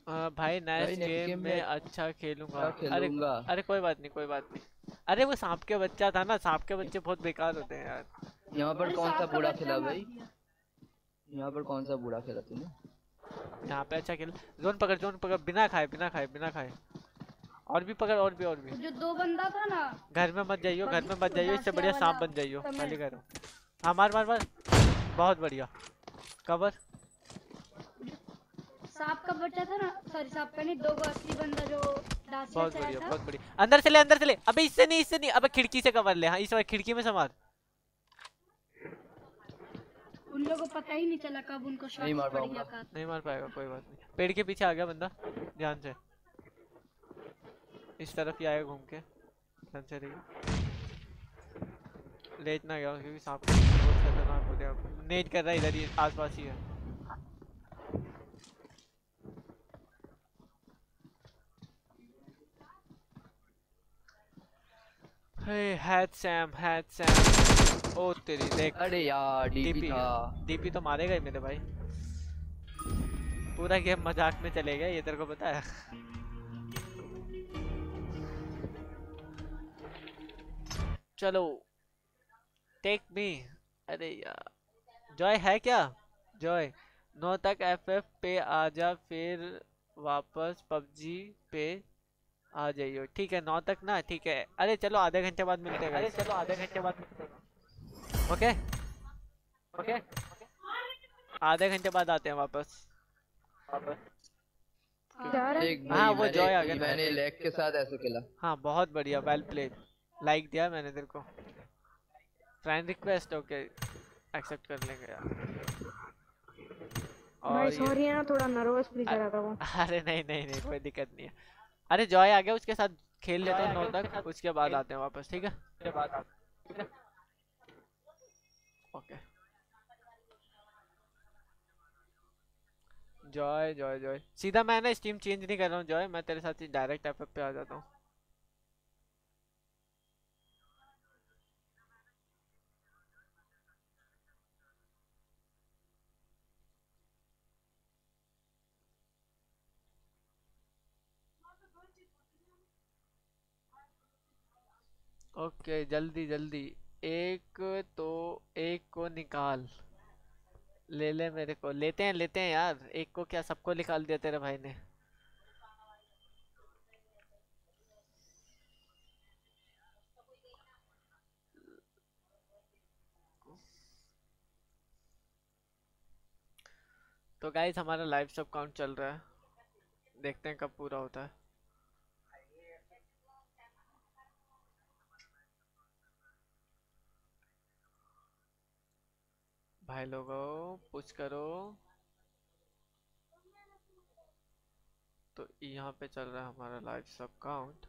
आ, भाई भाई नेक्स्ट नेक्स्ट गेम गेम में में अच्छा खेलूंगा। अच्छा अरे खेलूंगा। अरे कोई बात नहीं, कोई बात नहीं। अरे वो सांप के बच्चा था ना, सांप के बच्चे बहुत बेकार होते हैं यार। यहाँ पर अरे कौन सा सांप का बूढ़ा बच्चा खेला मार भाई? दिया। यहाँ पर कौन सा बूढ़ा खेला तूने? यहाँ पे अच्छा खेल। जोन पकड़, जोन पकड़, बिना खाए बिना खाए बिना खाए। और भी पकड़, और भी और भी। वो जो दो बंदा था ना, घर में मत जाइयो, घर में मत वो जाइयो, इससे डाकिया बढ़िया सांप वाला बन जाइयो, तमिल। खाली करो। हाँ मार मार मार, बहुत बढ़िया। कवर। सांप का बच्चा था ना, सॉरी सांप का नहीं, दो गो असली बंदा जो डासिया बहुत से आया बढ़िया, था। बहुत बढ़िया। अंदर से ले, अंदर से ले। अबे इससे नहीं, इससे नहीं, अबे खिड़की से कवर ले। हाँ इस बार खिड़की में से मार। उन लोगों को पता ही नहीं चला कब उनको शॉट नहीं मार पड़ गया पाऊंगा। का। नहीं मार पाएगा, कोई बात नहीं। पेड़ के पीछे आ गया बंदा, ध्यान से। इस तरफ ही आएगा घूम के, ध्यान से रहिए। लेट ना गया क्योंकि सांप बहुत खतरनाक होते हैं। नेट कर रहा है, इधर ही आसपास ही है। हे हैड सैम, हैड सैम। ओ तेरी देख। अरे यार डीपी डीपी था। डीपी तो मारेगा ही मेरे भाई। पूरा गेम मजाक में चलेगा, ये तेरे को पता है। चलो टेक मी। अरे यार जॉय है क्या? जॉय नौ तक एफएफ पे आ जा, फिर वापस पबजी पे आ जाइयो। ठीक है नौ तक ना, ठीक है। अरे चलो आधे घंटे बाद मिलते हैं। अरे चलो आधे घंटे बाद मिलते हैं। ओके ओके, आधे घंटे बाद आते हैं वापस। देख हाँ भाई वो जॉय आ गया मैंने ना। मैंने लेग के साथ ऐसे खेला। हाँ बहुत बढ़िया, वेल प्लेड। लाइक दिया मैंने तेरे को। फ्रेंड रिक्वेस्ट ओके, एक्सेप्ट कर लेंगे यार। भाई और सॉरी है ना, थोड़ा नर्वस भी करा था वो। ये अरे नहीं नहीं नहीं, कोई दिक्कत नहीं है। अरे जॉय आ गया, उसके साथ खेल लेते हैं नौ तक, उसके बाद आते हैं वापस, ठीक है। ओके जॉय जॉय जॉय, सीधा मैं ना स्टीम चेंज नहीं कर रहा हूँ जॉय, मैं तेरे साथ ही डायरेक्ट एफएफ पे आ जाता हूँ। ओके जल्दी जल्दी। एक तो एक को निकाल। ले ले मेरे को, लेते हैं लेते हैं यार। एक को क्या, सबको निकाल दिया तेरे भाई ने। तो गाइस हमारा लाइव सब काउंट चल रहा है, देखते हैं कब पूरा होता है। भाई लोगों पुश करो। तो यहाँ पे चल रहा है हमारा लाइव सब काउंट।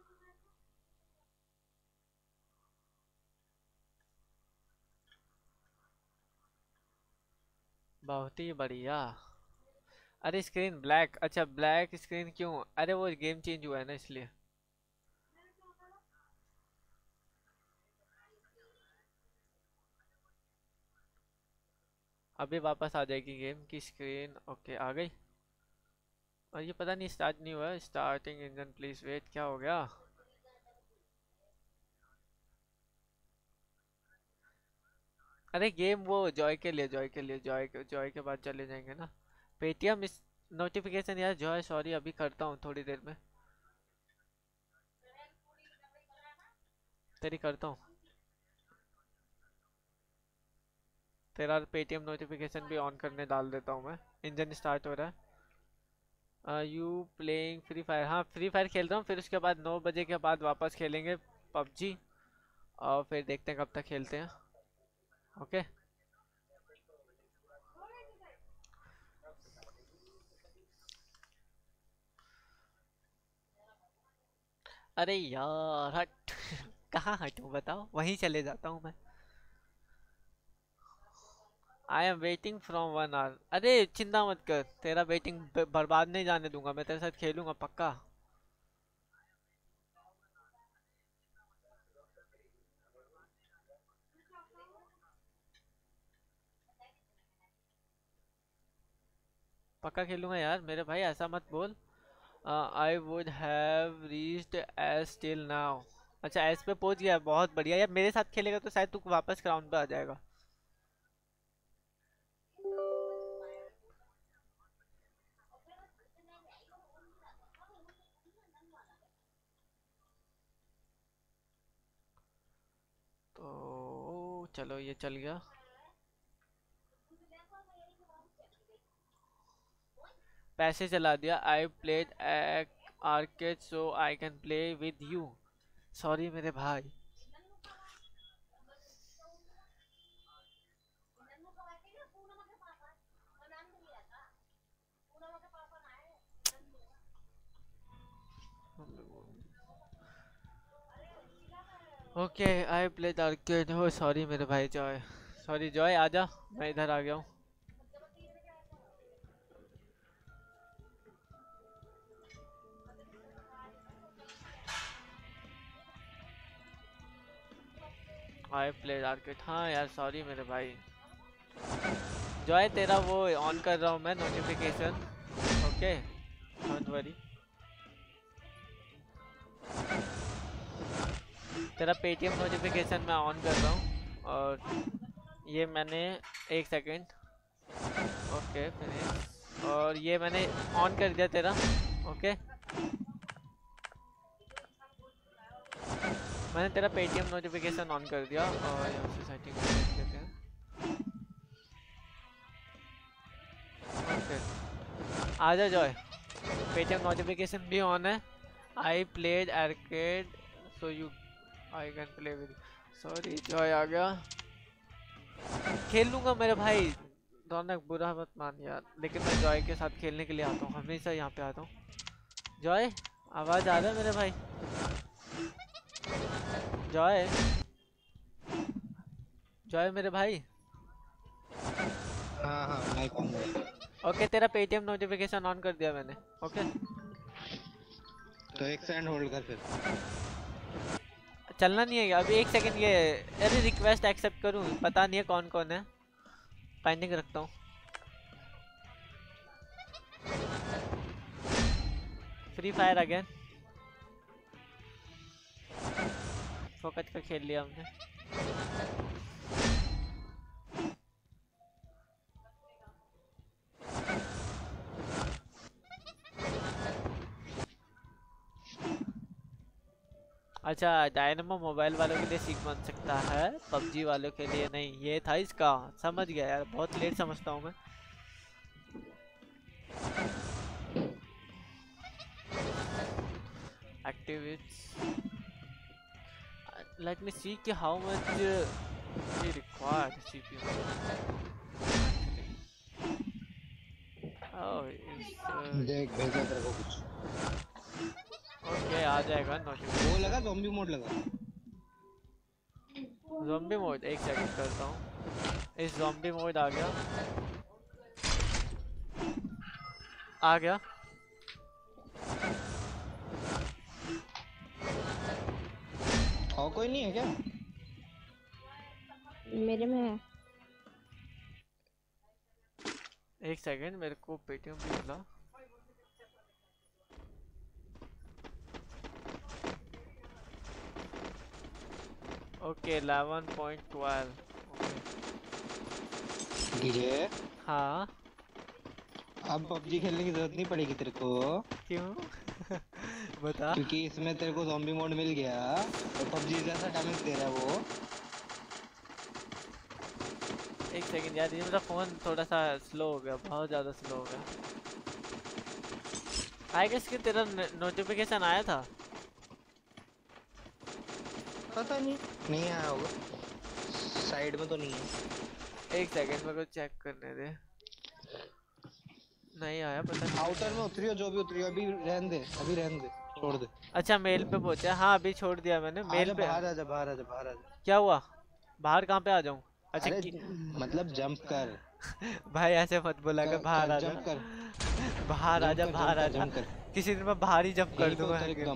बहुत ही बढ़िया। अरे स्क्रीन ब्लैक, अच्छा ब्लैक स्क्रीन क्यों? अरे वो गेम चेंज हुआ है ना इसलिए। अभी वापस आ जाएगी गेम की स्क्रीन। ओके आ गई। और ये पता नहीं स्टार्ट नहीं हुआ। स्टार्टिंग इंजन प्लीज वेट, क्या हो गया? अरे गेम वो जॉय के लिए, जॉय के लिए, जॉय के जॉय के बाद चले जाएंगे ना। पेटीएम इस नोटिफिकेशन यार जॉय, सॉरी अभी करता हूँ थोड़ी देर में, तेरी करता हूँ। तेरा पेटीएम नोटिफिकेशन भी ऑन करने डाल देता हूँ मैं। इंजन स्टार्ट हो रहा है। You playing free fire? हाँ फ्री फायर खेल रहा हूँ, फिर उसके बाद नौ बजे के बाद वापस खेलेंगे पबजी, और फिर देखते हैं कब तक खेलते हैं। ओके अरे यार हट। कहाँ हटूँ बताओ, वहीं चले जाता हूँ मैं। I am waiting from one hour. अरे चिंता मत कर, तेरा वेटिंग बर्बाद नहीं जाने दूंगा, मैं तेरे साथ खेलूंगा पक्का। पक्का खेलूंगा यार मेरे भाई, ऐसा मत बोल। I would have reached S till now. अच्छा एस पे पहुंच गया, बहुत बढ़िया यार। मेरे साथ खेलेगा तो शायद तू वापस क्राउन पे आ जाएगा। तो चलो ये चल गया। पैसे चला दिया। I played arcade so I can play with you. Sorry मेरे भाई। Okay I played arcade. हो सॉरी मेरे भाई जॉय। सॉरी जॉय आजा, मैं इधर आ गया हूँ। I played arcade. हाँ यार सॉरी मेरे भाई। जॉय तेरा वो ऑन कर रहा हूँ मैं नोटिफिकेशन। Okay don't worry. तेरा पेटीएम नोटिफिकेशन मैं ऑन कर रहा हूँ और ये मैंने एक सेकेंड। Okay finish. और ये मैंने ऑन कर दिया तेरा। ओके मैंने तेरा पेटीएम नोटिफिकेशन ऑन कर दिया और यहाँ से सेटिंग देख लेते हैं। ओके आजा जॉय, पेटीएम नोटिफिकेशन भी ऑन है। I played arcade so you I can play with. Sorry Joy आ गया। खेल लूंगा मेरे भाई, रौनक बुरा मत मान यार, लेकिन मैं जॉय के साथ खेलने के लिए आता हूँ, हमेशा यहाँ पे आता हूँ। जॉय आवाज आ रहा है मेरे भाई? जॉय जॉय मेरे भाई। हाँ हाँ माइक ऑन है। ओके तेरा पेटीएम नोटिफिकेशन ऑन कर दिया मैंने। ओके तो एक सेकंड होल्ड कर फिर। चलना नहीं है अभी, एक सेकंड। ये अरे रिक्वेस्ट एक्सेप्ट करूं, पता नहीं है कौन कौन है। पेंडिंग रखता हूँ। Free fire again. फोकस का खेल लिया हमने। अच्छा डायनामो मोबाइल वालों के लिए सीख बन सकता है, पबजी वालों के लिए नहीं। ये था इसका, समझ गया यार, बहुत लेट समझता हूँ मैं। Activates. Uh, let me see कि how much uh, is required C P U. Oh, it's, uh, देख भेजा तेरे को कुछ। okay आ जाएगा नोटिफिकेशन। वो लगा ज़ॉम्बी मोड लगा। ज़ॉम्बी मोड एक सेकंड करता हूँ। इस ज़ॉम्बी मोड आ गया, आ गया। और कोई नहीं है क्या? मेरे में है। एक सेकंड मेरे को पेटीएम भी मिला। Okay eleven point twelve. DJ हाँ अब पबजी खेलने की जरूरत नहीं पड़ेगी तेरे को। क्यों? बता। क्योंकि इसमें तेरे को ज़ॉम्बी मोड मिल गया और पबजी जैसा डैमेज दे रहा है वो। एक सेकंड यार, ये मेरा फोन थोड़ा सा स्लो हो गया, बहुत ज़्यादा स्लो हो गया। आई गेस कि तेरा नोटिफिकेशन आया था। पता नहीं नहीं आया होगा, साइड में तो नहीं है। एक सेकंड मेरे को चेक करने दे। नहीं आया, पता नहीं। आउटर में उतरी हो, जो भी उतरी हो अभी रहने दे, अभी रहने दे, छोड़ दे। अच्छा मेल पे पहुंचा। हाँ अभी छोड़ दिया मैंने मेल पे। बाहर आजा, बाहर आजा, बाहर आजा। क्या हुआ? बाहर कहाँ पे आ जाऊँ? अच्छा अरे कि... मतलब जंप कर भाई ऐसे मत बोला कर, बाहर आ जा, जंप कर, बाहर आ जा, बाहर आ जा। किसी दिन मैं बाहर ही जंप कर दूंगा एकदम।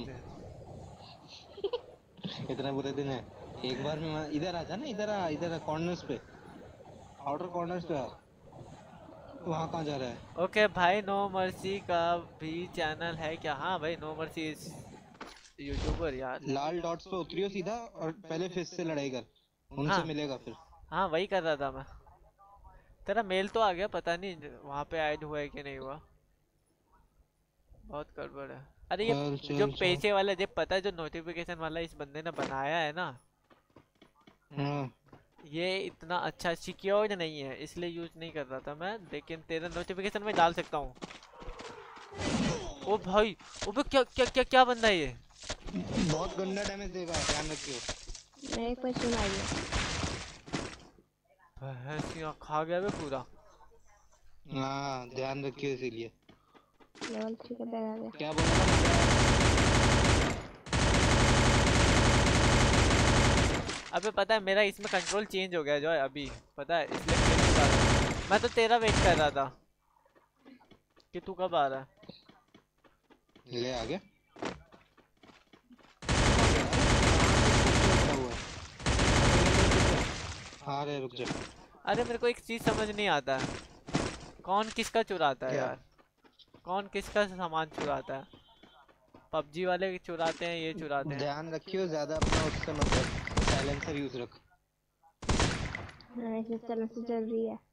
इतने बुरे दिन है, एक बार में इधर आ जा ना, इधर आ, इधर कॉर्नर्स पे, आउटर कॉर्नर्स पे आ। वहाँ कहाँ जा रहा है? ओके भाई, नो मर्सी का भी चैनल है क्या? हाँ भाई, नो मर्सी यूट्यूबर यार। लाल डॉट्स पे उतरियो सीधा और पहले फिश से लड़ाई कर, उनसे हाँ मिलेगा फिर। हाँ, वही कर रहा था मैं। तेरा मेल तो आ गया, पता नहीं वहाँ पे ऐड हुआ है कि नहीं हुआ। बहुत गड़बड़ है। अरे ये चल जो चल चल। पैसे वाला, जब पता है जो नोटिफिकेशन वाला इस बंदे ने बनाया है ना, हाँ ये इतना अच्छा सिक्योर्ड नहीं है, इसलिए यूज नहीं कर रहा था मैं, लेकिन तेरा नोटिफिकेशन में डाल सकता हूँ। ओ भाई, ओबे क्या क्या क्या क्या बंदा है ये? बहुत गंदा डैमेज देगा, ध्यान रखियो। मेरे को सुनाइए। भैंसिया खा गया बे पूरा। हाँ ध्यान रखियो इसीलिए। लेवल थ्री का बैग आ गया। क्या बोल रहा है? अबे पता है मेरा इसमें कंट्रोल चेंज हो गया जो है अभी, पता है, इसलिए खेल नहीं पा रहा। मैं तो तेरा वेट कर रहा था कि तू कब आ रहा है। ले आ गया। हाँ रे रुक जा। अरे मेरे को एक चीज समझ नहीं आता है, कौन किसका चुराता है क्या? यार? कौन किसका सामान चुराता है? पबजी वाले चुराते हैं, ये चुराते हैं। ध्यान रखियो, ज्यादा अपना उससे मतलब साइलेंसर यूज रख। हाँ, इसे चलने से चल रही है।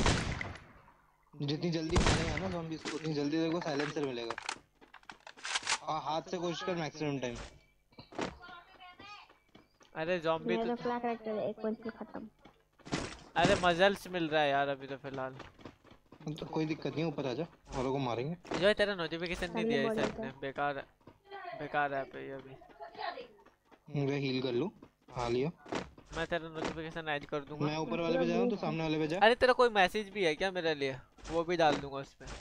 जितनी जल्दी मारेगा ना ज़ॉम्बीज़ को, उतनी जल्दी तेरे को साइलेंसर मिलेगा। और हाथ से कोशिश कर मैक्सिमम टाइम। अरे ज़ॉम्बी मेरा तो तो फ्लैग करेक्टर है, एक पॉइंट में खत्म। अरे मजल्स मिल रहा है यार अभी तो फिलहाल। तो कोई दिक्कत नहीं, ऊपर आजा, औरों को मारेंगे। जो है तेरा नोटिफिकेशन नहीं सामने दिया इस बॉडी ऐप ने, बेकार है, बेकार ऐप है ये अभी। मैं हील कर लूँ। हाँ लिया। मैं तेरा नोटिफिकेशन ऐड कर दूंगा। मैं ऊपर वाले पे जा रहा हूँ, तो सामने वाले पे जा। अरे तेरा कोई मैसेज भी है क्या मेरे लिए? वो भी डाल दूंगा उस पे।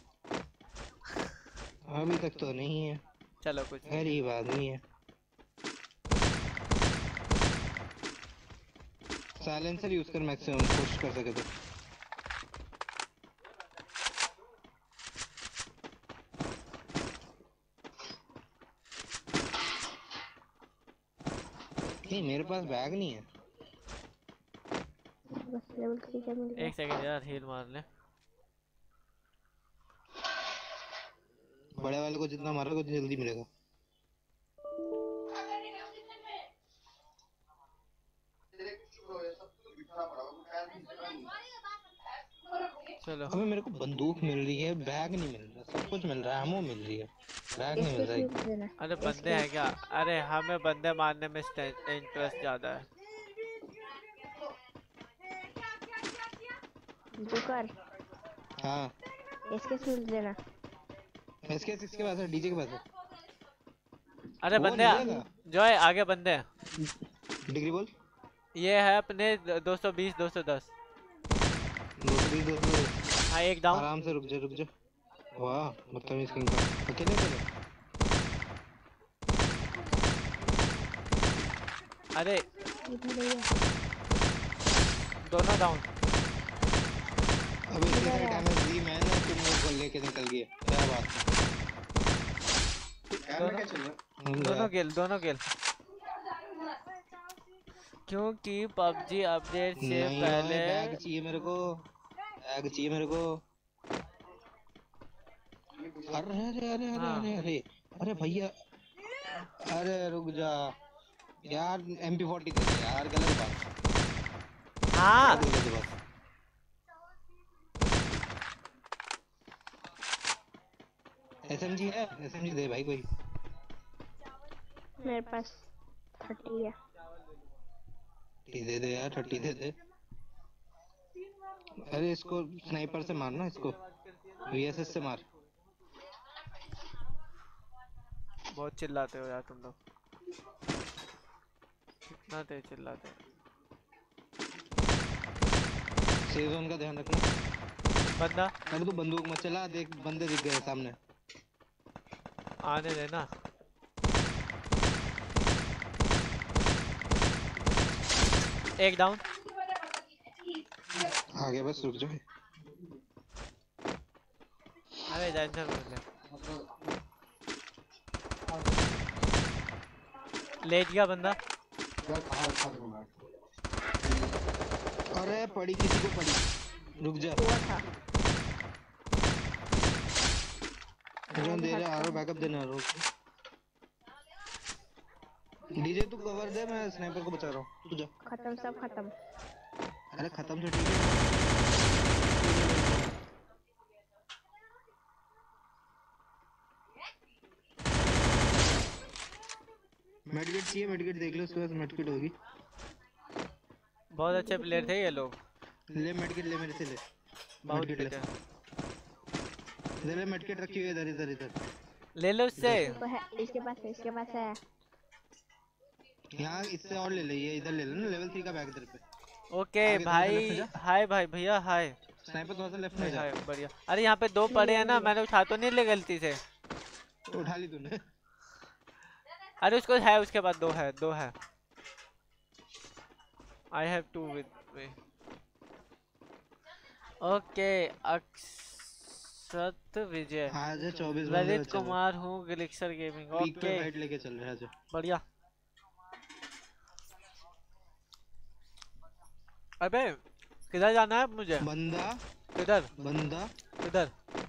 अभी तक तो नहीं है। चलो कुछ नहीं। गरीब आदमी है। साइलेंसर यूज कर मैक्सिमम, कोशिश कर सके तो। नहीं मेरे पास बैग नहीं है। बस लेवल थ्री का मिल गया। एक सेकंड यार, हील मार ले। बड़े वाले को जितना मारोगे उतना जल्दी मिलेगा। चलो अबे मेरे को बंदूक मिल रही है, बैग नहीं मिल रहा, सब कुछ मिल रहा है, एमो मिल रही है, बैग नहीं मिल रहा है। अरे बंदे हैं क्या? अरे हमें बंदे मारने में इंटरेस्ट ज्यादा है। जोकर, हाँ इसके मिल देना। इसके इसके पास है, डीजे के पास है। अरे वो बंदे मिलेगा। जो है आगे बंदे हैं। डिग्री बोल। ये है अपने दो सौ बीस दो सौ दस। दो सौ बीस दो सौ बीस। हाँ एक डाउन। आराम से रुक जा रुक जा। वाह बदतमीज किंग का अकेले अकेले। अरे इधर ही है। दोनों डाउन। अबे इतनी सारी डैमेज दी मैंने, तुम लोग को लेके निकल गए, क्या बात है। दोनों दोनों किल दोनों किल। क्योंकि पबजी अपडेट से नहीं पहले बैग चाहिए मेरे को, बैग चाहिए मेरे को। अरे अरे अरे अरे हाँ। अरे अरे अरे भैया, अरे रुक जा यार, एम पी फोर्टी दे दे यार, गलत बात। हाँ दे दे बस। एस एम जी है, एस एम जी दे भाई कोई। मेरे पास थर्टी है। दे दे यार, थर्टी दे दे। अरे इसको स्नाइपर से मारना, इसको वी एस एस से मार। बहुत चिल्लाते हो यार तुम लोग, कितना तेज चिल्लाते हो। सेफ जोन का ध्यान रखना। बंदा अरे तू बंदूक मत चला, देख बंदे दिख गए सामने। आने देना। एक डाउन। आगे बस रुक जाओ। अरे टेंशन मत ले। लेट गया बंदा। अरे पड़ी, किसी को पड़ी, रुक जा। हुआ था। जो दे रहा आरो बैकअप देना आरो। डीजे तू कवर दे, मैं स्नाइपर को बचा रहा हूँ। तू जा। खत्म सब खत्म। अरे खत्म तो ठीक है। मेडकिट चाहिए, मेडकिट देख लो, उसके पास मेडकिट होगी। बहुत अच्छे प्लेयर थे ये लोग। ले मेडकिट ले, मेरे से ले। बहुत मेडकिट ले। बेटर। ले ले मेडकिट रखी हुई है इधर इधर इधर। ले लो उससे। वो है इसके पास है, इसके पास है। यहाँ इससे और ले ले, ये इधर ले ले ना, लेवल थ्री का बैग इधर पे। ओके आगे थोड़ा सा लेफ्ट में भाई, जा। हाय भाई भैया हाय। स्नाइपर थोड़ा सा लेफ्ट में जा। हाय बढ़िया। अरे यहाँ पे दो पड़े हैं ना, मैंने उठा तो नहीं ले गलती से। उठा ली तूने। अरे उसको है, उसके बाद दो है, दो है। I have two with me. Okay Akshat Vijay. आज चौबीस बंदे ललित बचे हुए। कुमार हूँ गिलिक्सर गेमिंग। पीक पे ओके फाइट लेके चल रहे हैं आज। बढ़िया। अबे किधर जाना है मुझे? बंदा किधर बंदा किधर?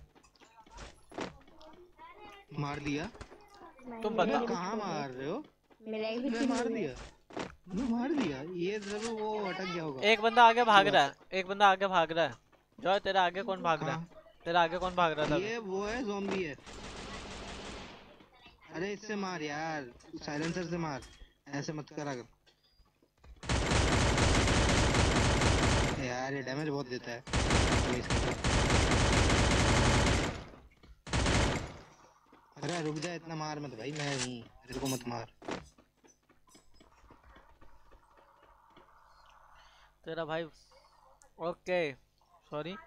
मार दिया। तुम मेरा बताओ। कहाँ मार रहे हो? मेरा एक भी मैं kill मार नहीं दिया। मैं मार दिया। ये जरूर वो अटक गया होगा। एक बंदा आगे भाग रहा है, एक बंदा आगे भाग रहा है। जो तेरा आगे कौन भाग रहा है? कहाँ? तेरा आगे कौन भाग रहा था? ये वो है, ज़ॉम्बी है। अरे इससे मार यार, साइलेंसर से मार, ऐसे मत करा कर यार, ये डैमेज बहुत देता है। अरे रुक जा, इतना मार मत भाई, मैं हूँ, मेरे को मत मार। तेरा भाई। Okay sorry.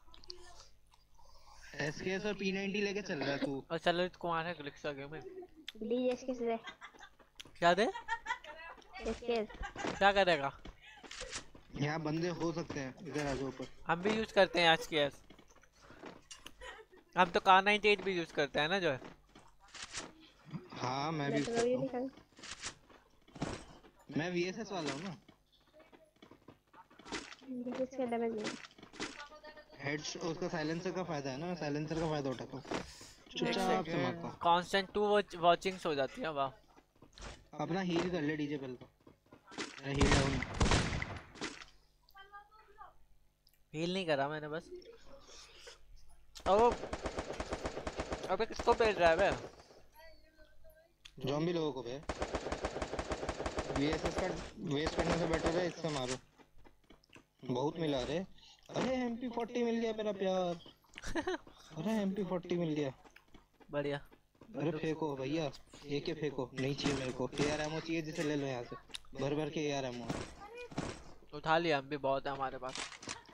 एसकेएस और पी नाइंटी लेके चल रहा है तू। और चलो कुमार है गिलिक्सर गेमिंग। डीजे इसके से क्या दे? इसके क्या करेगा? यहाँ बंदे हो सकते हैं, इधर आ जाओ ऊपर। हम भी यूज करते हैं आज के एस। हम तो कार नाइंटी एट भी यूज करते हैं ना जो है। हाँ मैं भी मैं यूज तो वही करता हूँ। दिखा मैं वीएसएस वाला हूँ ना। इसके डैमेज नहीं। हेड उसका साइलेंसर का फायदा है ना, मैं साइलेंसर का फायदा उठाता हूँ। चुपचाप से मारता हूँ। कांस्टेंट टू वॉचिंग्स हो जाती है। वाह। अपना हील कर ले डीजे पहले तो। मेरा हील डाउन। हील नहीं करा मैंने बस। अब अबे किसको पेल रहा है बे? ज़ॉम्बी लोगों को बे। वीएसएस का वेस्ट करने से बेटर है इससे मारो। बहुत मिला रे। अरे एम पी फोर्टी मिल गया मेरा प्यार। अरे एम पी फोर्टी मिल गया। बढ़िया। अरे फेंको भैया, एक ही फेंको, नहीं चाहिए मेरे को। एआर एमओ चाहिए जिसे ले लो यहाँ से, भर भर के एआर एमओ। उठा लिया, हम भी बहुत है हमारे पास।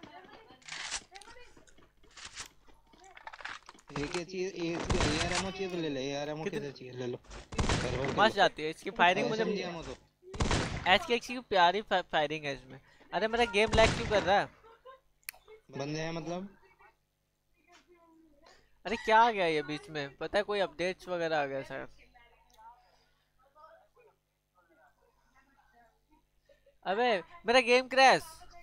एक ही चाहिए, एआर एमओ चाहिए तो ले ले, एआर एमओ किधर चाहिए ले लो, भर भर के मस्त जाती है इसकी फायरिंग। मुझे एसएमजी एमओ तो एच के एक्स की प्यारी फायरिंग है इसमें। अरे मेरा गेम लैग क्यों कर रहा है? बंदे हैं मतलब। अरे क्या आ गया ये बीच में? पता है कोई अपडेट्स वगैरह आ गया शायद। अबे मेरा गेम क्रैश।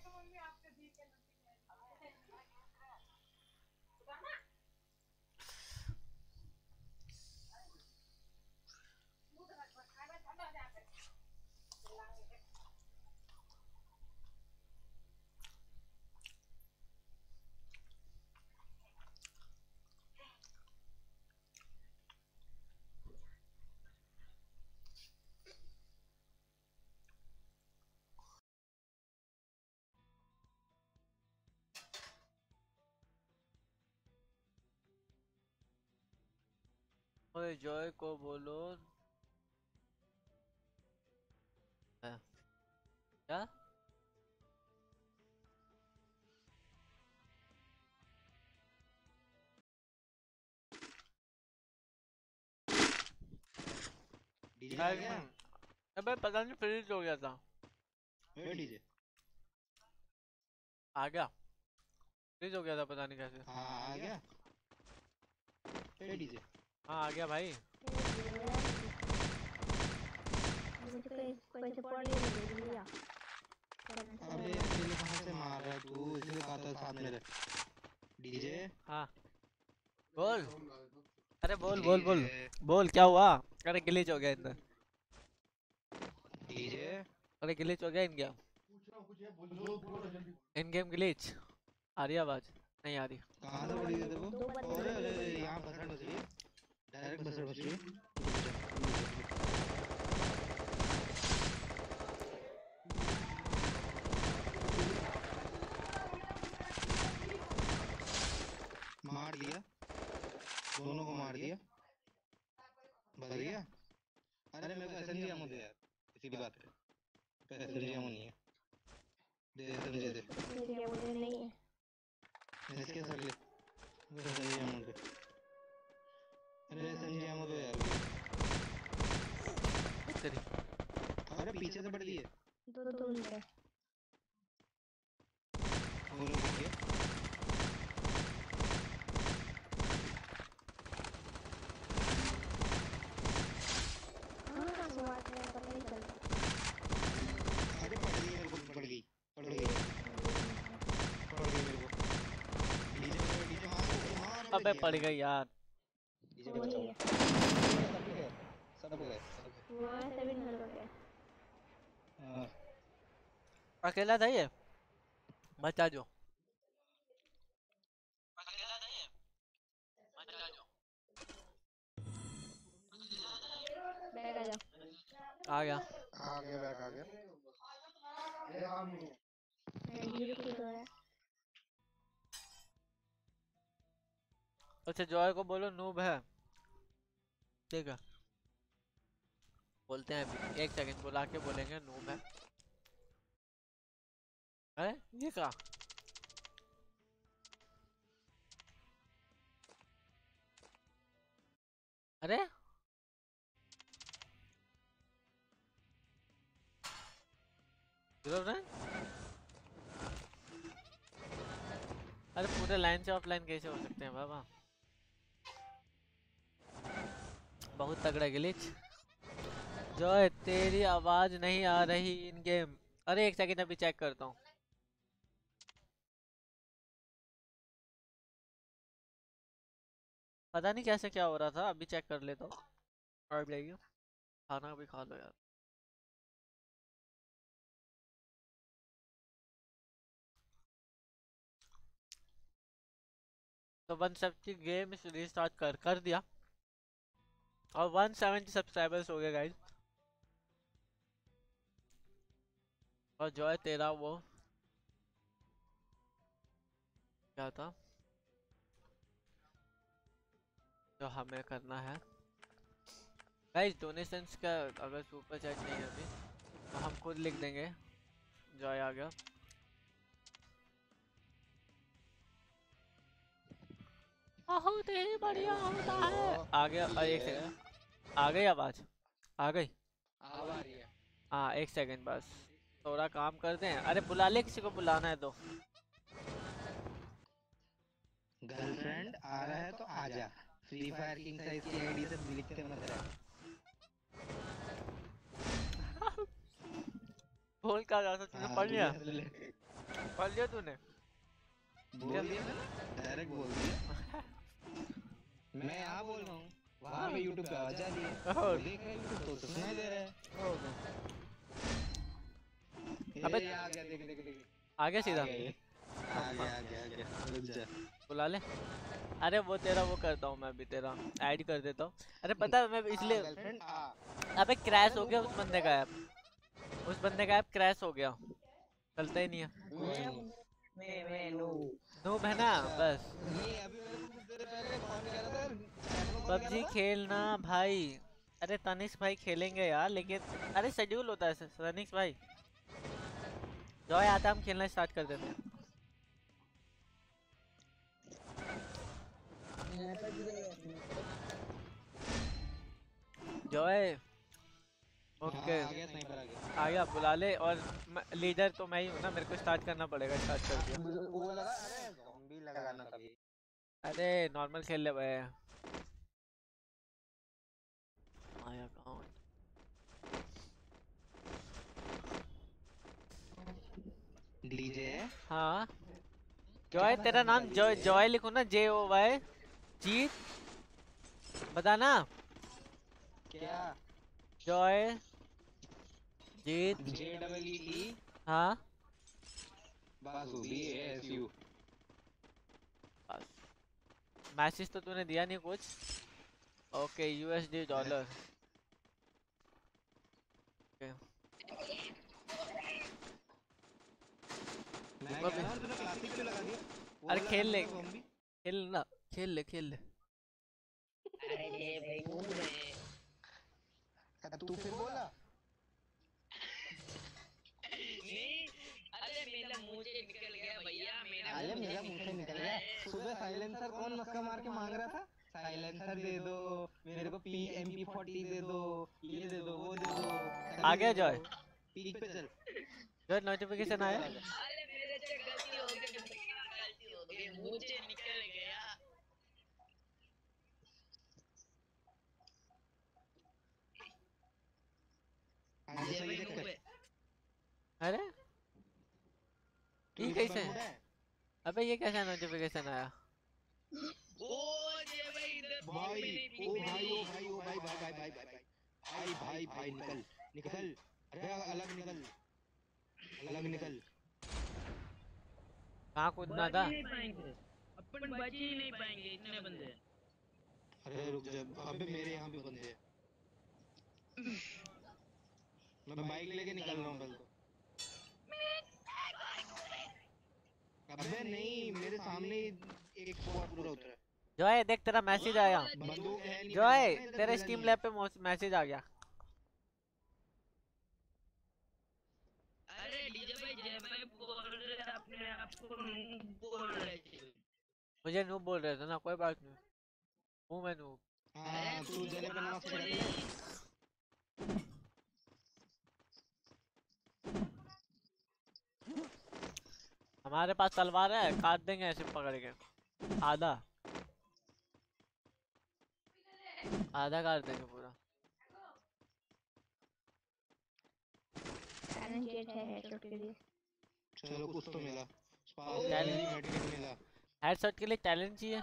ओए जॉय को बोलो। क्या? डीजे आ गया। अबे पता नहीं फ्रीज हो गया था। ए डीजे आ गया। फ्रीज हो गया था पता नहीं कैसे। हाँ आ गया। ए डीजे हाँ आ गया भाई। मुझे कोई कोई सपोर्ट नहीं दे दिया। अबे अकेले कहाँ से मार रहा है तू, इसलिए कहा था साथ में रह। डीजे हाँ बोल। अरे बोल बोल बोल बोल क्या हुआ? अरे ग्लिच हो गया इधर। डीजे अरे ग्लिच हो गया in game. In game glitch. आ रही आवाज? नहीं आ रही। कहाँ से पड़ी है तेरे को? अरे अरे अरे यहाँ भसड़ बच रही है, डायरेक्ट भसड़ बच रही है। मार दिया, दोनों को मार दिया, बच गया। अरे मेरे को एसएमजी एमो दे यार, इसी बात पे एसएमजी एमो नहीं है, दे एसएमजी दे। ये मुझे नहीं है। इसके सर ले एसएमजी एमो दे। अरे एसएमजी एमो दो यार। तेरी अरे पीछे से पड़ गई है। दो दो मिनट है। वो लोग दिख गए। हाँ स्वाद है पता नहीं चलता। अरे पड़ गई मेरे को, पड़ गई पड़ गई पड़ गई मेरे को। डीजे बजा, डीजे मार मार। अबे पड़ गई यार। डीजे बजा, वही है। सब गए सब गए। वो है सभी नल हो गया। हाँ अकेला था ये? बचा जो। बैग आ जा। आ गया। आ गया, बैक आ गया। जीरो किल हो रहा है। अच्छा जॉय को बोलो नूब है, ठीक है? बोलते हैं अभी, एक सेकंड बुला के बोलेंगे नूब है। अरे ये क्या? अरे गिरो रहे? अरे पूरे लाइन से ऑफलाइन कैसे हो सकते हैं बाबा? बहुत तगड़ा ग्लिच। जॉय तेरी आवाज नहीं आ रही इन गेम। अरे एक सेकंड अभी चेक करता हूँ। पता नहीं कैसे क्या हो रहा था, अभी चेक कर लेता हूँ। और जाइए खाना भी खा लो यार। तो वन सेवेंटी गेम रीस्टार्ट कर कर दिया और वन सेवेंटी सब्सक्राइबर्स हो गए गाइस। और जॉय तेरा वो क्या था जो हमें करना है गाइस? डोनेशंस का अगर सुपर चैट नहीं है अभी तो हम खुद लिख देंगे। जॉय आ गया। बहुत ही बढ़िया होता है। आ गया। और एक सेकंड, आ गई आवाज? आ गई आ रही है। हाँ एक सेकंड बस, थोड़ा काम करते हैं। अरे बुला ले, किसी को बुलाना है तो। गर्लफ्रेंड आ रहा है तो आजा, फ्री फायर किंग साइज की आईडी से लिखते मत रहे। बोल क्या जा सकता है? पढ़ लिया? पढ़ लिया तूने? बोल दिया मैंने, डायरेक्ट बोल दिया। मैं यहाँ बोल रहा हूँ, वहाँ पे यूट्यूब पे आवाज आ रही है, वो देख रहा है यूट्यूब तो सुनाई दे रहा है। अबे ये आ गया, देख देख देख आ गया सीधा। आ गया आ गया आ गया, रुक जा। बुला ले। अरे वो तेरा वो करता हूँ मैं अभी, तेरा ऐड कर देता हूँ। अरे पता है मैं इसलिए, गर्लफ्रेंड आ। अबे क्रैश हो गया उस बंदे का ऐप, उस बंदे का ऐप क्रैश हो गया, चलता ही नहीं है। मैं मैं नो नूब है ना बस। ये अभी मेरे को कुछ देर पहले फोन किया था, चैट में कॉल पबजी किया था। खेलना भाई। अरे तनिष्क भाई खेलेंगे यार, लेकिन अरे शेड्यूल होता है तनिष्क भाई। जॉय आता हम खेलना स्टार्ट कर देते हैं। जॉय ओके हाँ, आ गया, स्नाइपर आ गया। आ गया, बुला ले। और लीडर तो मैं ही हूँ ना, मेरे को स्टार्ट करना पड़ेगा। स्टार्ट कर दिया। मुझे वो लगा, अरे ज़ॉम्बी लगाना कभी। अरे नॉर्मल खेल ले भाई। आया कहाँ? डीजे हाँ जॉय, तेरा नाम जॉय जॉय लिखो ना, जे ओ वाई जी बताना। क्या? जॉय जीत जे डबल ई ई हाँ बासु बी एस यू। बस मैसेज तो तूने दिया नहीं कुछ। Okay USD dollar. मैं कह रहा हूँ तूने क्लासिक क्यों लगा दिया? वो अरे वाला खेल ले करना था बॉम्बी। खेल ना खेल ले खेल ले। अरे ये भाई मूड में अब तू फिर बोला। नहीं, अरे मेरा मुंह से निकल गया भैया, मेरा अरे मेरा मुंह से निकल गया। सुबह साइलेंसर कौन मस्का मार के मांग रहा था? साइलेंसर दे दो मेरे को, पी एम पी फोर्टी दे दो, ये दे दो वो दे दो। आ गया जॉय। पीक पे चल। जॉय नोटिफिकेशन आया। अरे मेरे से गलती हो गई भैया, गलती हो गई, मुंह से निकल गया। आज सही देख कर। अरे ये तू कैसे? बर्मुडा है? अबे ये कैसा नोटिफिकेशन आया? ओ ये भाई इधर भाई ओ भाई ओ भाई ओ भाई भाई भाई भाई भाई भाई भाई भाई निकल निकल। अरे अलग निकल अलग निकल। कहाँ कूदना था? अपन बच ही नहीं पाएंगे, इतने बंदे। अरे रुक जा, अबे मेरे यहाँ भी बंदे हैं। मैं बाइक लेके निकल रहा हूँ पहले तो। अबे नहीं, मेरे सामने एक स्क्वाड पूरा उतरा है। जॉय देख तेरा मैसेज आया। बंदूक है नहीं जॉय मेरे पास ना, इधर तेरे मिला स्टीम नहीं लैब पे मैसेज आ गया। अरे डीजे भाई जय भाई बोल रहे अपने आप को नूब बोल रहे थे। मुझे नूब बोल रहे थे ना, कोई बात नहीं। हूँ मैं नूब। है। हाँ तू जले पे नमक छिड़क ले। हमारे पास तलवार है, काट देंगे ऐसे पकड़ के। आधा आधा काट देंगे पूरा। टैलेंट जेट है हेडशॉट के लिए। चलो कुछ तो मिला। स्पास टैलेंट मेडिकेट मिला। हेडशॉट के लिए टैलेंट चाहिए।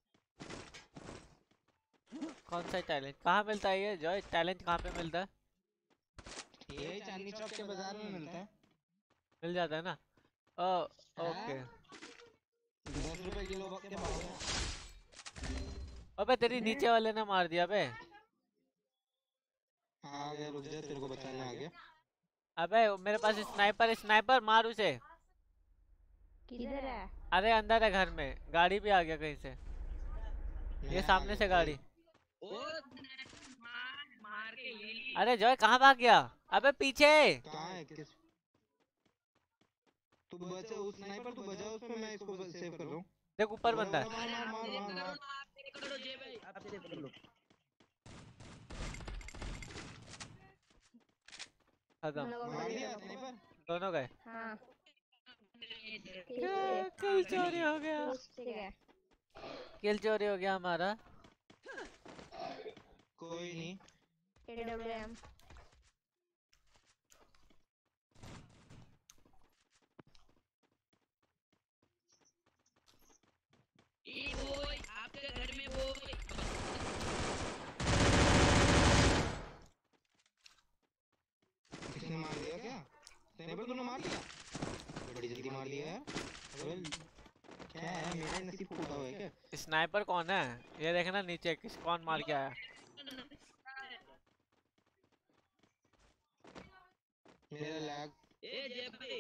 कौन सा टैलेंट कहाँ मिलता है ये जॉय? टैलेंट कहाँ पे मिलता है? ये चांदनी चौक के बाजार में मिलता है। मिल जाता है ना? ओ ओके। दस रुपए किलो के भाव में। अबे तेरी नीचे वाले ने मार दिया बे। आ गया, रुक जा, तेरे को बचाना आ गया। अबे मेरे पास स्नाइपर है, स्नाइपर मार उसे। किधर है? अरे अंदर है घर में, गाड़ी भी आ गया कहीं से। ये सामने से गाड़ी। ओ मार मार के ये। अरे जॉय कहाँ भाग गया? अबे पीछे। कहाँ है? किस? तू बचा उस स्नाइपर, तू बचा उस पे, मैं इसको सेव कर रहा हूँ। देख ऊपर बंदा है। मार मार मार मार मार। आप करो जय भाई, आप सेव कर लो। खत्म। मार दिया स्नाइपर। दोनों गए। हाँ किल चोरी हो गया। किल चोरी हो गया हमारा। कोई नहीं। एडब्ल्यूएम ये वो आपके घर में वो किसने मार दिया क्या? स्नाइपर तूने मार दिया? बड़ी जल्दी मार दिया यार। अबे क्या है, मेरा ही नसीब फूटा हुआ है क्या? स्नाइपर कौन है? ये देखना नीचे किस कौन मार के आया। मेरा लैग। ए जय भाई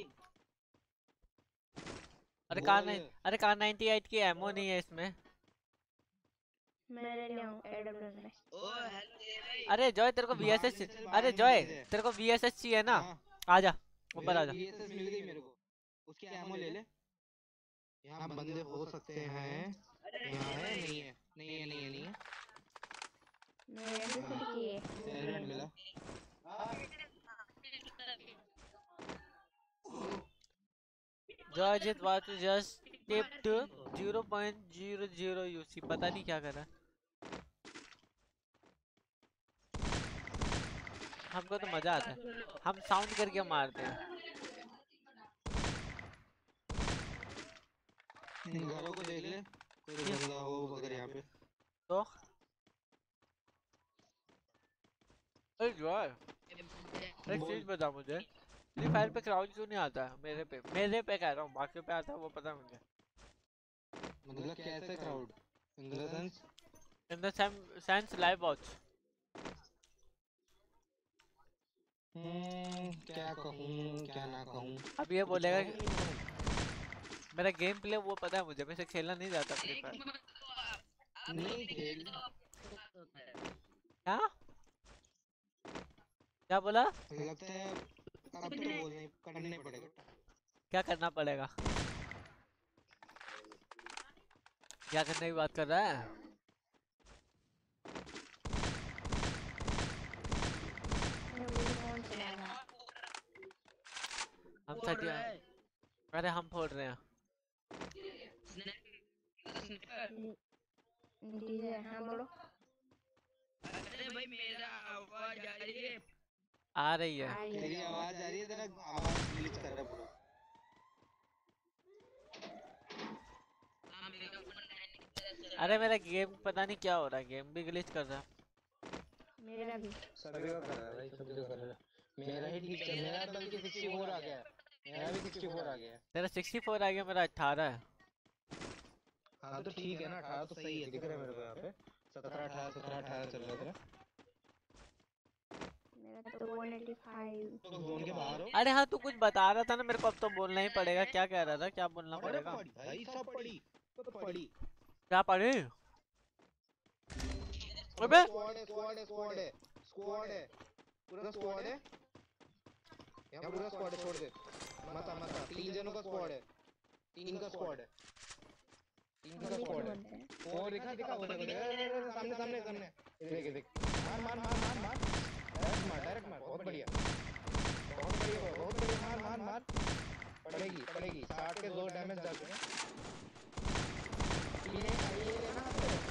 अरे कार नहीं, अरे कार नाइंटी एट की एमो नहीं है इसमें। मैं ले लिया एडब्ल्यूएम में। ओ हेलो जय भाई। अरे जॉय तेरे को वीएसएस, अरे जॉय तेरे को वीएसएस चाहिए ना? आजा ऊपर आजा। वीएसएस मिल गई मेरे को, उसकी एमो ले ले। यहाँ बंदे हो सकते हैं। यहाँ है नहीं है नहीं है नहीं है नहीं है। मैं एडब्ल्यूएम की है। हेलमेट मिला। जॉय जित watch just tipped zero point zero zero UC, पता नहीं क्या कर रहा है। हमको तो मजा आता है, हम साउंड करके मारते हैं। घरों को देख ले, कोई बंदा हो अगर यहाँ पे तो अरे जॉय एक चीज बता मुझे, फ्री फायर पे क्राउड क्यों नहीं आता है? मेरे पे मेरे पे कह रहा हूँ, बाकी पे आता है वो पता है मुझे। मतलब कैसे crowd? In the sense in the sense live watch. हम्म क्या कहूँ क्या ना कहूँ। अब ये कुछ बोलेगा कहूँ कि नहीं कहूँ। मेरा गेम प्ले वो पता है मुझे, मैं से खेलना नहीं जाता फ्री फायर। नहीं खेल क्या क्या बोला? लगता है अब तो बोलना ही करना ही पड़ेगा। क्या करना पड़ेगा? क्या करने की बात कर रहा है? कौन चलाएगा? हम थर्टी, अरे हम फोड़ रहे हैं। डीजे हाँ बोलो। अरे भाई मेरा आवाज आ रही है? आ रही है। आई तेरी आवाज आ रही है, तेरा आवाज ग्लिच कर रहा है पूरा। हाँ मेरा फोन अरे मेरा गेम पता नहीं क्या हो रहा है, गेम भी ग्लिच कर रहा है। मेरा भी। सभी का कर रहा है भाई, सभी का कर रहा है। मेरा ही ठीक चल, मेरा बल्कि सिक्सटी फोर आ गया है। मेरा भी सिक्सटी फोर आ गया है। तेरा सिक्सटी फोर आ गया, मेरा अठारह है। हाँ तो ठीक है ना, अठारह तो सही है, दिख रहा है मेरे को यहाँ पे। सत्रह अठारह सत्रह अठारह चल रहा है तेरा। मेरा तो वन एटी फाइव। तो जोन के बाहर हो। अरे हाँ तू कुछ बता रहा था ना मेरे को, अब तो बोलना ही पड़ेगा। क्या कह रहा था, क्या बोलना अरे पड़ेगा? पढ़ी भाई, सब पढ़ी सब पढ़ी। क्या पढ़े? अबे स्क्वाड है स्क्वाड है स्क्वाड है स्क्वाड है पूरा स्क्वाड है यहाँ, पूरा स्क्वाड है। छोड़ दे मत आ मत आ। तीन जनों का स्क्वाड है, तीन का स्क्वाड है, तीन का स्क्वाड है। वो दिखा दिखा वो देखो देखो सामने सामने सामने देख देख। मार मार मार मार मार डायरेक्ट मार डायरेक्ट मार। बहुत बढ़िया बहुत बढ़िया बहुत बढ़िया। मार मार मार पड़ेगी पड़ेगी। साठ के दो डैमेज जा चुके हैं। ये ये लेना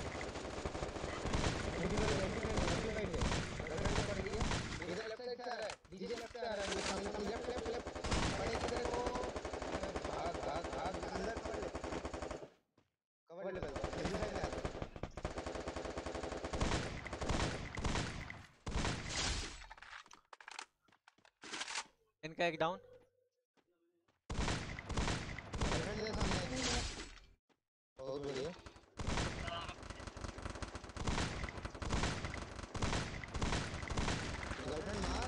डीजे लेफ्ट से आ रहा है, सामने सामने लेफ्ट लेफ्ट लेफ्ट पड़े किधर को। भाग भाग भाग अंदर कवर ले कवर ले जल्दी साइड ले आ। इनका एक डाउन। फ्रंट दे सामने। बहुत बढ़िया। गर्लफ्रेंड मार।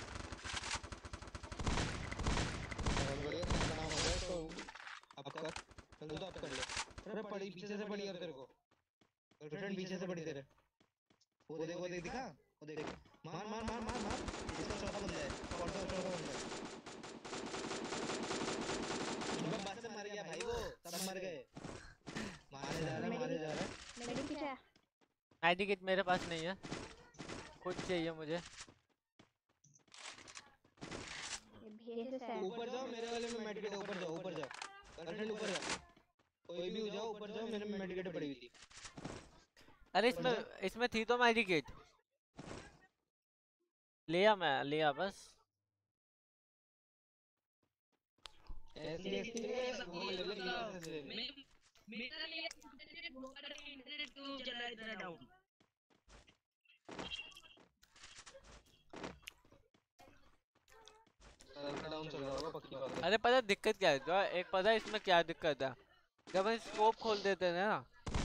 बहुत बढ़िया बना हो गया तो अब कर चल तो अब कर ले। अरे पड़ी पीछे से पड़ी यार तेरे को। गर्लफ्रेंड पीछे से पड़ी तेरे। वो देख वो देख दिखा वो देख। मार मार मार मार मार। इसका चौथा बंदा है, चौथा चौथा बंदा है। बस से मर गया भाई, वो सब मर गए। मारे जा रहा है मारे जा रहा है। मेरी किट है। आईडी किट मेरे पास नहीं है, खुद चाहिए मुझे। ये भेस है। ऊपर जाओ मेरे वाले में मेडिकेट। ऊपर जाओ ऊपर जाओ गर्लफ्रेंड ऊपर जाओ। कोई भी हो जाओ ऊपर जाओ, मेरे में मेडिकेट पड़ी हुई थी। अरे इसमें इसमें थी तो आईडी किट लिया, मैं लिया बस। ऐसी ऐसी वो ले ले ऐसे। मेरा ये इंटरनेट बहुत इंटरनेट क्यों चल रहा है इतना डाउन? सर्वर डाउन चल रहा होगा पक्की बात है। अरे पता है दिक्कत क्या है? जो एक पता है इसमें क्या दिक्कत है, जब हम स्कोप खोल देते हैं ना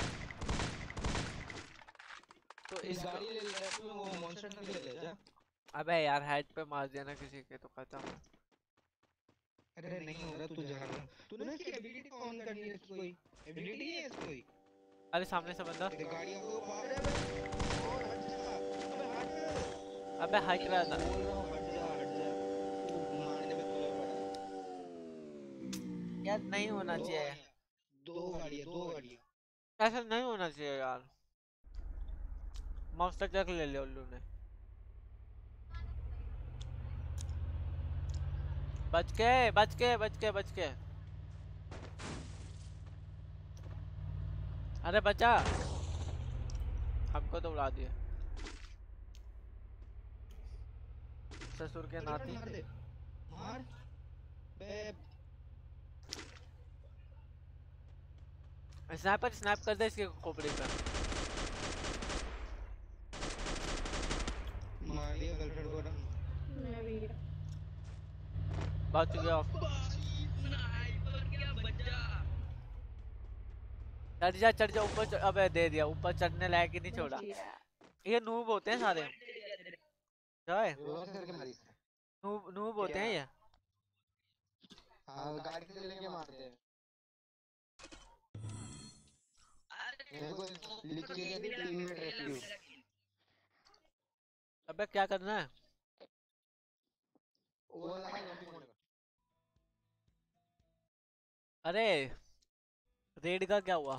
तो इस इस गाड़ी ले लेफ्ट में वो मॉन्स्टर ट्रक ले ले जा। अबे यार हेड पे मार दिया ना किसी के तो खत्म है। अरे नहीं हो रहा तू जाना। तूने इसकी एबिलिटी ऑन करनी है, इसकी कोई एबिलिटी है इसकी कोई। अरे सामने से बंदा। ये गाड़ियों को बाहर है और हट जा। अबे हट। अबे हट रहा था। बोल रहा हूं हट जा हट जा। तू मारने में तुला पड़ा। यार नहीं होना दो चाहिए, गाड़ियां दो गाड़ियां दो गाड़ियां। ऐसा नहीं होना चाहिए यार। मॉन्स्टर ट्रक ले लिया उल्लू ने। बच के बच के बच के बच के। अरे बचा, हमको तो उड़ा दिया ससुर के नाती। मार दे मार बे। स्नैपर स्नैप कर दे इसके खोपड़ी पे। मार दिया बहुत चुके ऑफ। स्नाइपर क्या बच्चा। चढ़ जा चढ़ जा ऊपर चढ़... अबे दे दिया, ऊपर चढ़ने लायक ही नहीं छोड़ा। ये नूब होते हैं सारे। जॉय रिवर्स करके मारी इसने। नूब नूब होते हैं ये। हाँ गाड़ी से लेके मारते हैं। मेरे को लिख के दिया थी तीन मिनट रेस्क्यू। अबे क्या करना है? वो लगा ज़ॉम्बी मोड का। अरे रेड का क्या हुआ?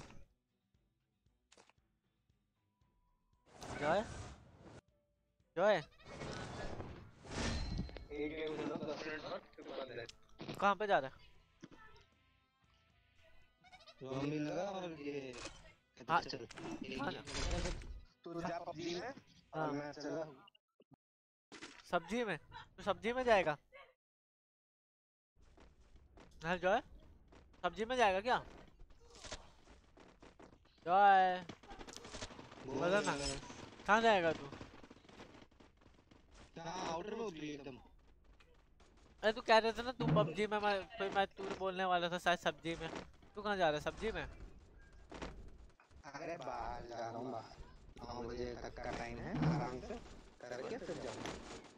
जॉय जॉय एक गेम खेला दस मिनट बाद फिर बंद है। कहाँ पे जा रहा है? ज़ॉम्बी लगा और ये हाँ चल हाँ तू जा पबजी में हाँ और मैं चला सब्जी में। तू सब्जी में जाएगा? हाँ जॉय सब्जी में जाएगा क्या? जॉय बता ना कहाँ जाएगा तू? कहाँ आउटर में उतरी एकदम। अरे तू कह रहे थे ना तू पबजी में, मैं फिर मैं तू बोलने वाला था शायद सब्जी में। तू कहाँ जा रहा है सब्जी में? अरे बाहर जा रहा हूँ बाहर। नौ बजे तक का टाइम है आराम से करके फिर जाऊँगा।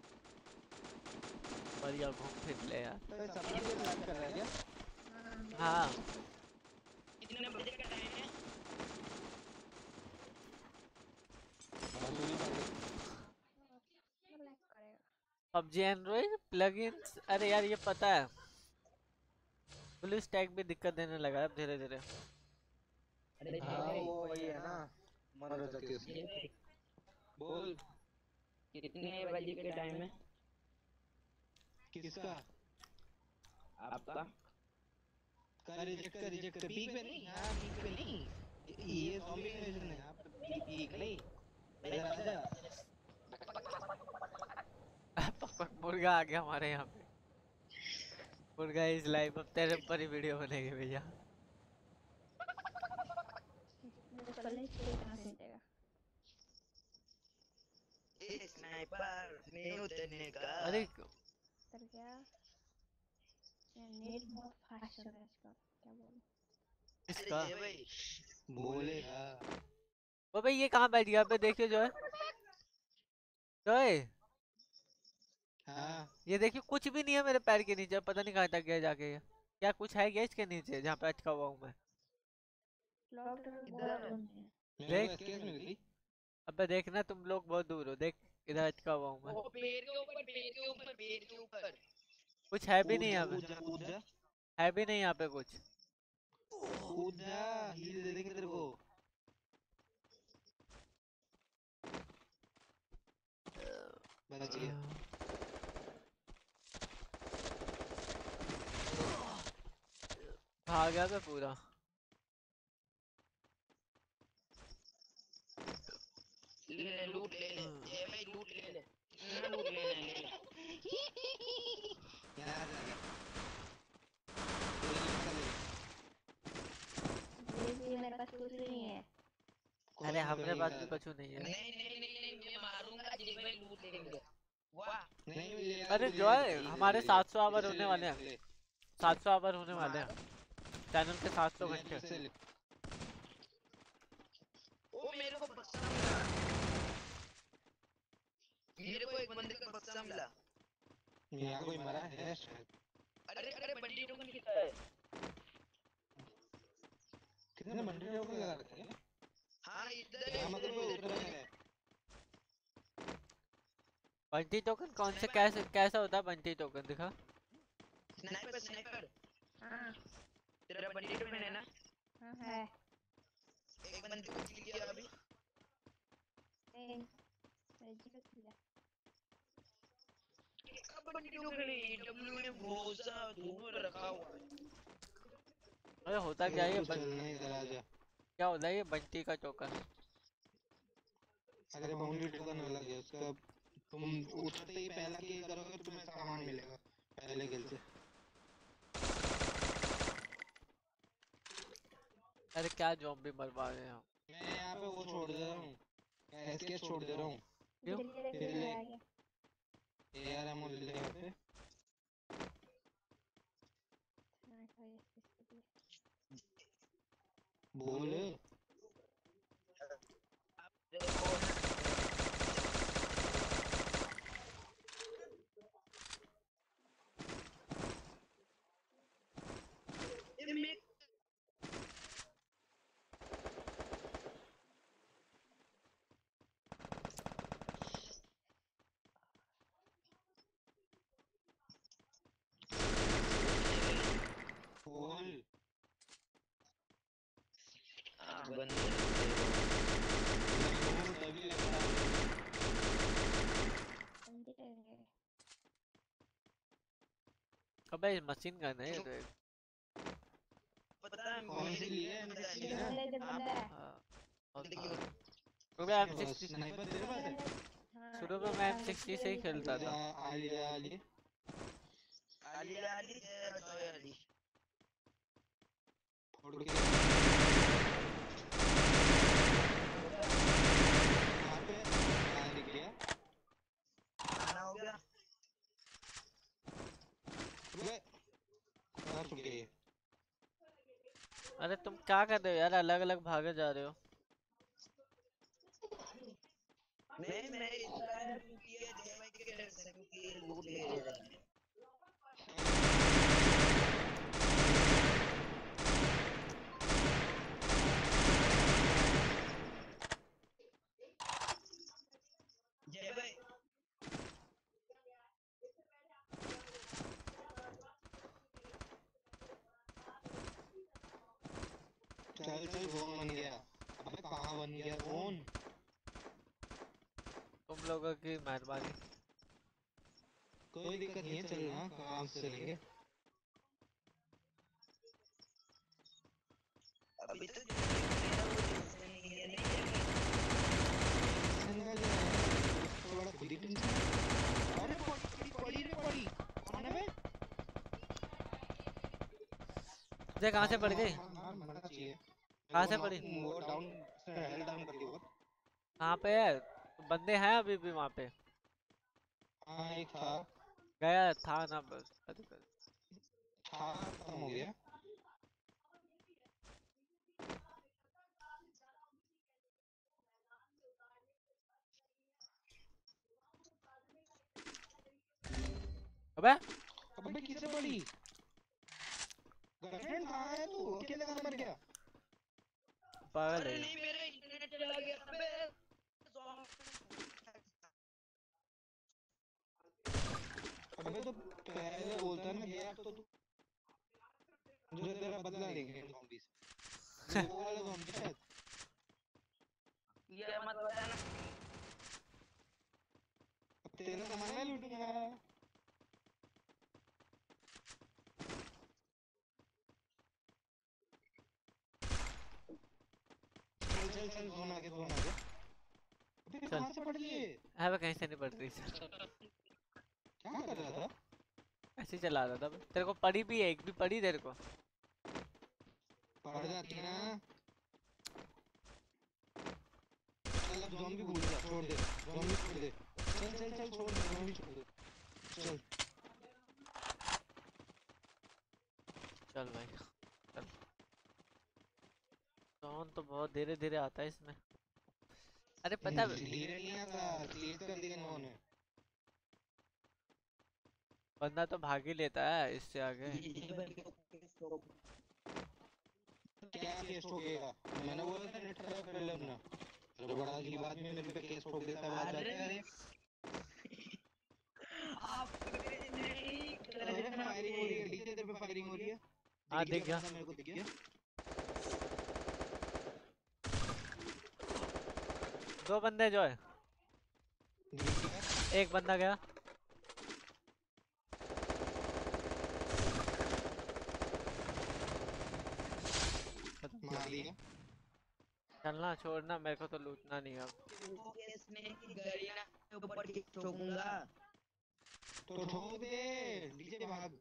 बढ़िया घूम फिर ले यार। तो सब्जी के लाइव कर रहा है क्या? हाँ कितने बजे का टाइम है? PUBG android plugins. अरे यार ये पता है पुलिस टैग भी दिक्कत देने लगा है अब धीरे धीरे। हाँ वो वही है ना मनोरंजन की उसकी। बोल कितने बजे के टाइम है किसका? आपका? कर रिजेक्ट कर रिजेक्ट कर पीक पे नहीं। हाँ पीक पे नहीं। ये ज़ॉम्बी इन्वेजन है। आप पीक नहीं इधर आजा। पक पक मुर्गा आ गया हमारे यहाँ पे। मुर्गा इज लाइव। अब तेरे पर ही वीडियो बनेगी भैया। स्नाइपर नहीं उतरने का। अरे तर क्या नेट बहुत फास्ट चल रहा है इसका, क्या बोलूं। इसका अरे भाई बोलेगा। ओ भाई ये कहाँ बैठ गया? पे देखिए जो है जो है हाँ ये देखिए कुछ भी नहीं है मेरे पैर के नीचे। पता नहीं कहाँ तक गया जाके ये। क्या कुछ है क्या इसके नीचे जहाँ पे अटका हुआ हूँ मैं? मेरे को एसकेएस मिली थी। अबे देखना तुम लोग बहुत दूर हो। देख इधर अटका हुआ हूँ मैं। वो पेड़ के ऊपर पेड़ के ऊपर पेड़ के ऊपर। कुछ है भी कूद नहीं जा यहाँ पे। कूद जा कूद जा है भी नहीं यहाँ पे कुछ। कूद जा। हील दे देंगे तेरे को। बच गया। भाग गया था पूरा। ले ले लूट ले ले ये भाई लूट ले ले ना लूट ले ले ले ले। यार ये मेरे पास कुछ नहीं है। अरे हमरे पास भी कुछ नहीं है। नहीं नहीं नहीं नहीं मैं मारूंगा जी भाई लूट लेंगे। वाह नहीं ले अरे जो है हमारे सात सौ आवर होने वाले हैं। सात सौ आवर होने वाले हैं चैनल के। सात सौ घंटे। ओ मेरे को बक्सा मिला। मेरे को एक बंदे का बक्सा मिला। यहाँ कोई मरा है शायद। अरे अरे बंडी टोकन कितना है? कितने बंडे टोकन लगा रखे हैं? हाँ इधर यहाँ मतलब वो उधर है। बंटी टोकन कौन से कैसे कैसा होता है बंटी टोकन? दिखा। स्नाइपर स्नाइपर हाँ तेरा बंडी टोकन है ना? हाँ है। एक बंदे को किल किया अभी। नहीं जी का किया। अब बंडी टोकन है डब्ल्यू ने भरोसा दोनों रखा हुआ है। अरे होता क्या है ये? बं... चलने इधर आ जा। क्या होता है ये बंटी का टोकन? अरे बाउंड्री टोकन अलग है उसका। तुम उतरते ही पहला किल करोगे तो तुम्हें सामान मिलेगा पहले किल से। अरे क्या ज़ॉम्बी मरवा रहे हैं हम। मैं यहाँ पे वो छोड़ दे रहा हूँ। एसकेएस छोड़ दे रहा हूँ। क्यों? धीरे धीरे ले आ गया। एआर एमओ ले ले यहाँ पे। बोल बोल बंद तभी लगता है। बंदे रहेंगे। अबे मशीन गन है ये तो एक। पता है कौन सी ली है? मुझे M इधर बंदा इधर बंदा है। हाँ, और देखिए क्योंकि एम सिक्सटी स्नाइपर तेरे पास है? हाँ, शुरू ये में मैं एम रहा, सिक्सटी मुझे से ही भी खेलता चाहिए। था। आली आली आली आली सोया आली फोड़ के कहाँ पे? हाँ दिख गया। खाना हो गया अबे कहाँ छुप गई? अरे तुम क्या कर रहे हो यार, अलग अलग भागे जा रहे हो। नहीं मैं इसलिए क्योंकि ये जेवाई के डर से क्योंकि ये लूट ले रहे हैं जेवाई चल चल जोन बन गया। अबे कहाँ बन गया जोन? तुम लोगों की मेहरबानी। कोई दिक्कत नहीं है, चलना आराम से चलेंगे। अभी तो टेंशन नहीं है नहीं टेंशन का जो है उससे बड़ा खुद ही टेंशन है। अरे पड़ी पड़ी रे पड़ी कौन है बे? तुझे कहाँ से पड़ गई? मार मार मरना चाहिए। कहाँ से पड़ी? वो डाउन हेल डाउन कर दिया। कहाँ पे है? बंदे हैं अभी भी वहाँ पे? हाँ एक था गया था ना बस। अरे कर। था खत्म हो गया। अबे अबे किसे पड़ी? गर्लफ्रेंड कहाँ है तू? अकेले कहाँ मर गया? पागल अरे है। नहीं मेरा इंटरनेट चला गया अबे अबे तो पहले बोलता ना गया तो तू मुझे तेरा बदला लेंगे ज़ॉम्बी से। वो वाला ज़ॉम्बी शायद। ये मत बताना अब तेरा सामान मैं लूटूंगा। चल चल चल जोन आगे जोन आगे। अबे चल। कहाँ से पड़ लिए? है कहीं से नहीं पड़ रही सर। क्या कर रहा था? ऐसे ही चला रहा था बस। तेरे को पड़ी भी है, एक भी पड़ी तेरे को? पड़ जाती ना। चल अब ज़ॉम्बी भूल जा, छोड़ दे ज़ॉम्बी छोड़ दे। चल चल चल छोड़ दे ज़ॉम्बी छोड़ दे। चल चल भाई चल। साउंड तो बहुत धीरे धीरे आता है इसमें। अरे पता है धीरे नहीं आता, तेज कर दिया इन्होंने। बंदा तो भाग ही लेता है इससे आगे। क्या केस ठोकेगा? मैंने बोला था नेट खराब कर ले अपना। अरे बड़ा अजीब आदमी मेरे पे केस ठोक देता है बात जाके। अरे आप नहीं अरे फायरिंग हो रही है डीजे, तेरे पे फायरिंग हो रही है। हाँ दिख दिख गया गया। बंदा मेरे को, दिख गया। दो बंदे जो है। दिख गया। एक बंदा गया। मार दिया। चलना छोड़ना, मेरे को तो लूटना नहीं अब। ऊपर ठोकूंगा तो ठोक दे डीजे, भाग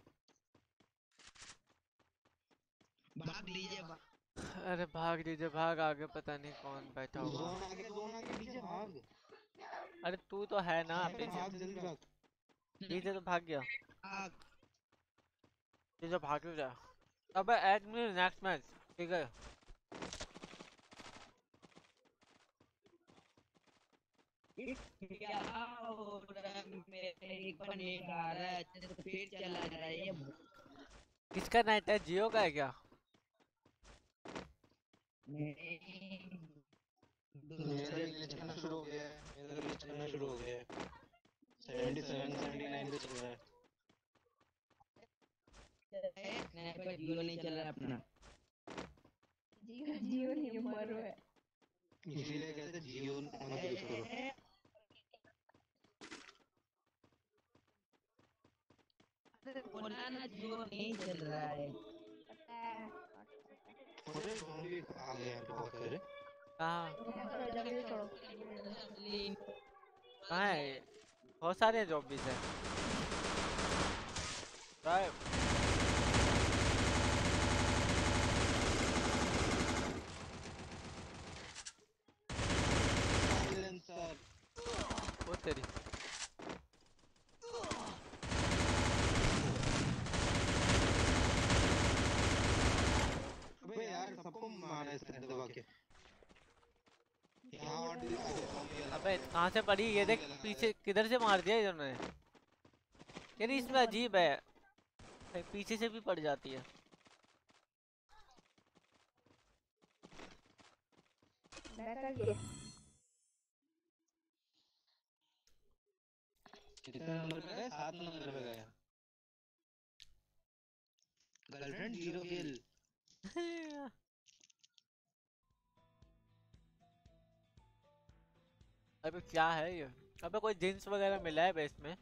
भाग लीजिए भाग अरे भाग दीजिए भाग, आगे पता नहीं कौन बैठा हुआ। जोन आगे जोन आगे डीजे भाग। अरे तू तो है ना अरे पीछे। भाग जल्दी भाग। पीछे तो भाग गया। भाग पीछे भाग क्यों जा? अबे ऐड मी नेक्स्ट मैच ठीक है। क्या हो रहा है मेरे एक पर नेट आ रहा है अच्छे से फिर चला जा रहा है ये किसका नेट है, जियो का है क्या? नहीं मेरा भी ग्लिच करना शुरू हो गया है, मेरा ग्लिच करना शुरू हो गया है। सेवेंटी सेवन सेवेंटी नाइन पे चल रहा है। स्नैपर जियो नहीं चल रहा है अपना जियो जियो नहीं मरो है। इसीलिए कहते जियो मत यूज करो। बोला ना जियो नहीं चल रहा है पता है। अरे ज़ॉम्बी आ गए हैं बहुत सारे। कहाँ छोड़ो जल्दी छोड़ो। कहाँ है ये? बहुत सारे जॉम्बीज हैं। भाई साइलेंसर। वो तेरी अबे यार सबको मारा इसने दबा के। यहाँ और भी आगे ज़ॉम्बी अलग अबे है। कहाँ से पड़ी ये देख, ज़ॉम्बी अलग पीछे है। किधर से मार दिया इन्होंने। यार इसमें अजीब है, भाई पीछे से भी पड़ जाती है। बैक कर दिया। कितने नंबर पे गए? सात नंबर पे गए। Girlfriend zero kill. अबे क्या है ये? अबे कोई जींस वगैरह मिला है बेस में?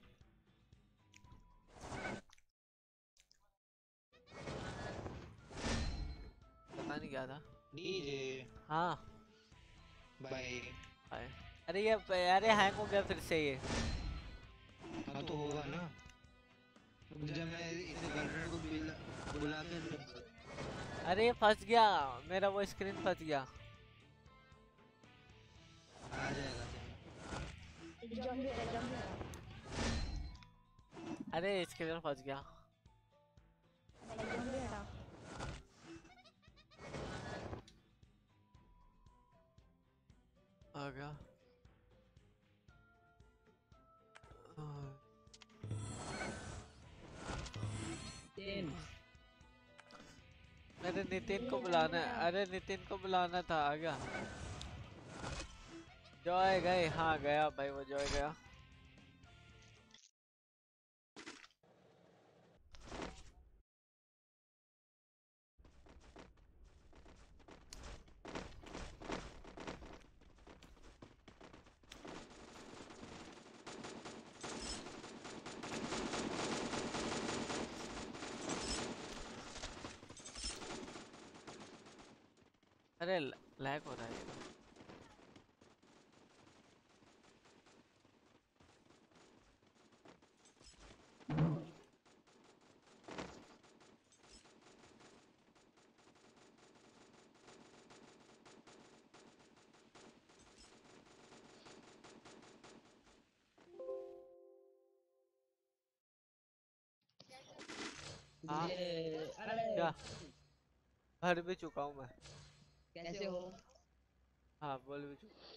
पता नहीं क्या था। डीजे हाँ भाई। भाई। अरे ये अरे हैंग हो गया फिर से ये। हाँ तो होगा ना। जब मैं इसे गर्लफ्रेंड को बुला बुला के अरे ये फंस गया, मेरा वो स्क्रीन फंस गया। आ जाएगा। जॉम्बी है जॉम्बी है। अरे स्क्रीन फंस गया। जॉम्बी हटा। आ गया। अरे नितिन को बुलाना है, अरे नितिन को बुलाना था। आ गया जॉय गए। हाँ गया भाई, वो जॉय गया। अरे लैग हो रहा है ये। हाँ ये अरे क्या भर भी चुका हूँ मैं। कैसे हो हाँ बोल भी चुका।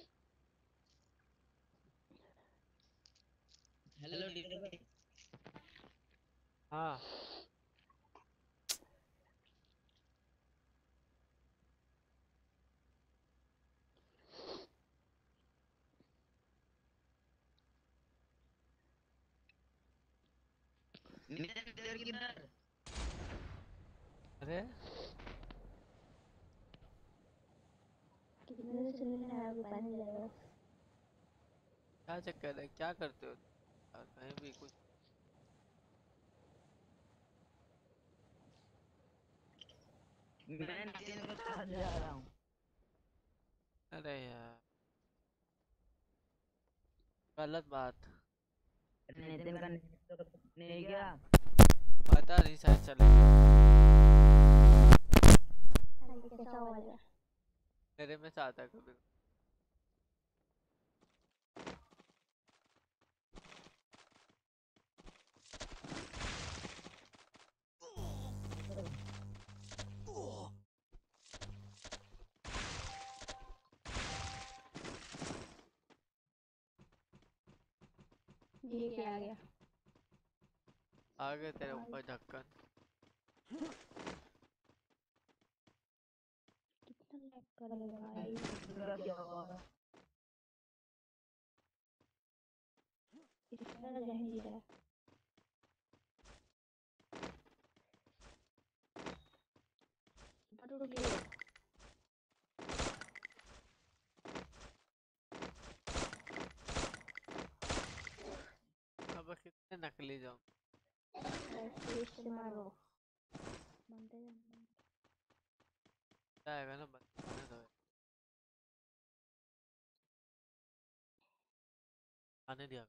हेलो डीजे भाई हाँ मेरे प्लेयर किधर अरे कितने से चलने है आगे पानी जाएगा। क्या चक्कर है, क्या करते हो यार कहीं भी कुछ। मैं नितिन को साथ जा रहा हूँ अरे यार गलत बात। नितिन का नहीं गया पता नहीं शायद चले। अरे कैसा हुआ यार। मेरे में से आता है कभी। ये क्या आ गया? आगे तेरे ऊपर ढक्कन। कितना लैग कर रहा है भाई? पूरा क्या होगा? इसका रह नहीं रहा। But clear. अब कितने नकली जाऊं? फिर से मारो। बनते जाओ। आएगा ना बंद दो। आने दिया।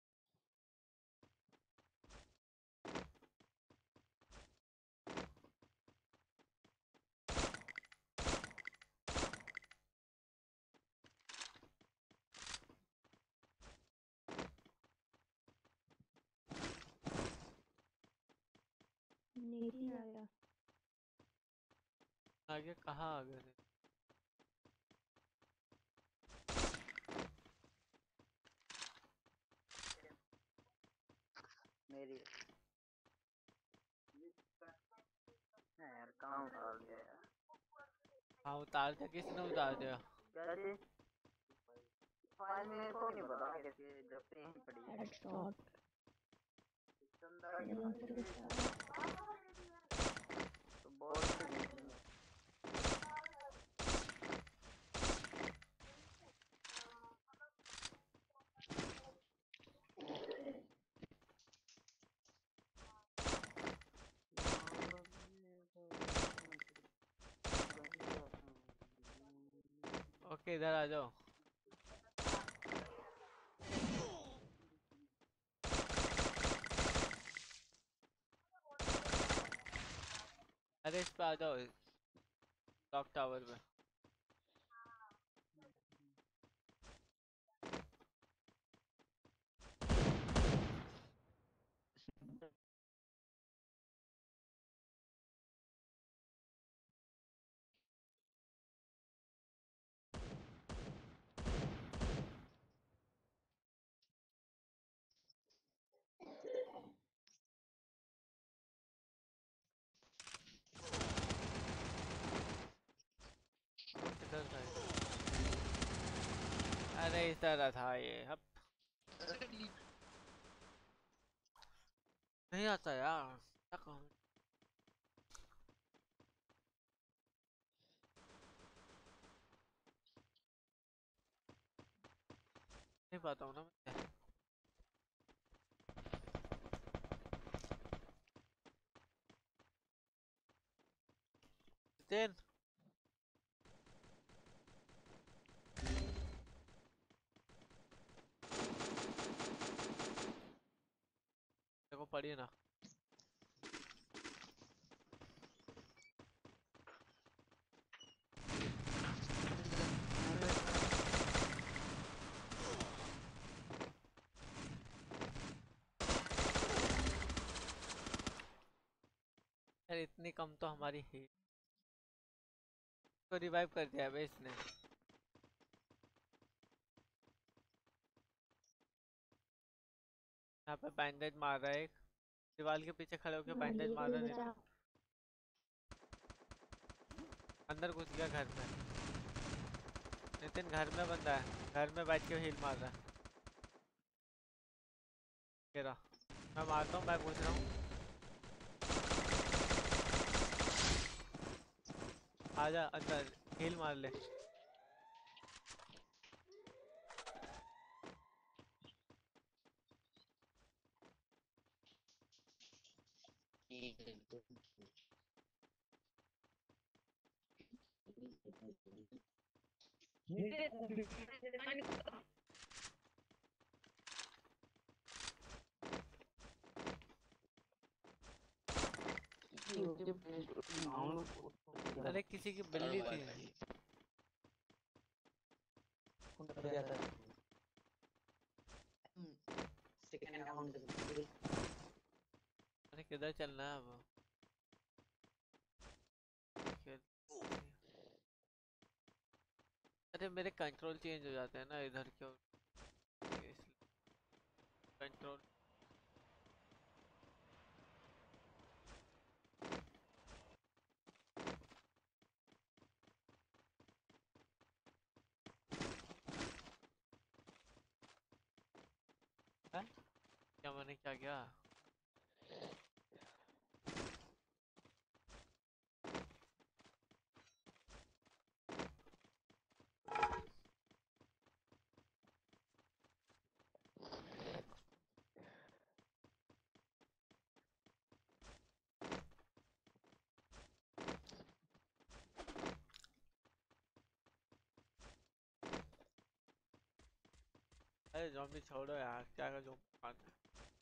नहीं आ गया। आगे कहाँ आ गए? मेरी है यार, कहाँ उतार दिया यार? हाँ उतार दिया। किसने उतार दिया? कैसे? फाइल मेरे को नहीं पता कैसे, जब से यहीं पड़ी है। हेडशॉट। चंदा की फाइल है। तो बॉल से नहीं है। ओके इधर आ जाओ। अरे इस पे आ जाओ। क्लॉक टावर पे। किधर था ये? अरे इस तरह था ये। अब नहीं आता यार। क्या कहूँ? नहीं पाता हूँ ना मैं। जितेन देखो पढ़िए ना। यार इतनी कम तो हमारी ही तो रिवाइव कर दिया है भाई इसने। यहाँ पे बैंडेज मार रहा है एक। दीवार के पीछे खड़े होकर बैंडेज मार रहा है नितिन। अंदर घुस गया घर में। नितिन घर में बंदा है। घर में बैठ के हील मार रहा है। गिरा। मैं मारता हूँ। मैं घुस रहा हूँ। आजा अंदर हील मार ले। अरे किसी की बिल्ली थी। सेकंड अकाउंट अरे किधर चलना है अब? अरे मेरे कंट्रोल चेंज हो जाते हैं ना इधर क्यों? पेट्रोल। है? क्या मैंने क्या किया? अरे ज़ॉम्बी छोड़ो यार, क्या कर ज़ॉम्बी मारना।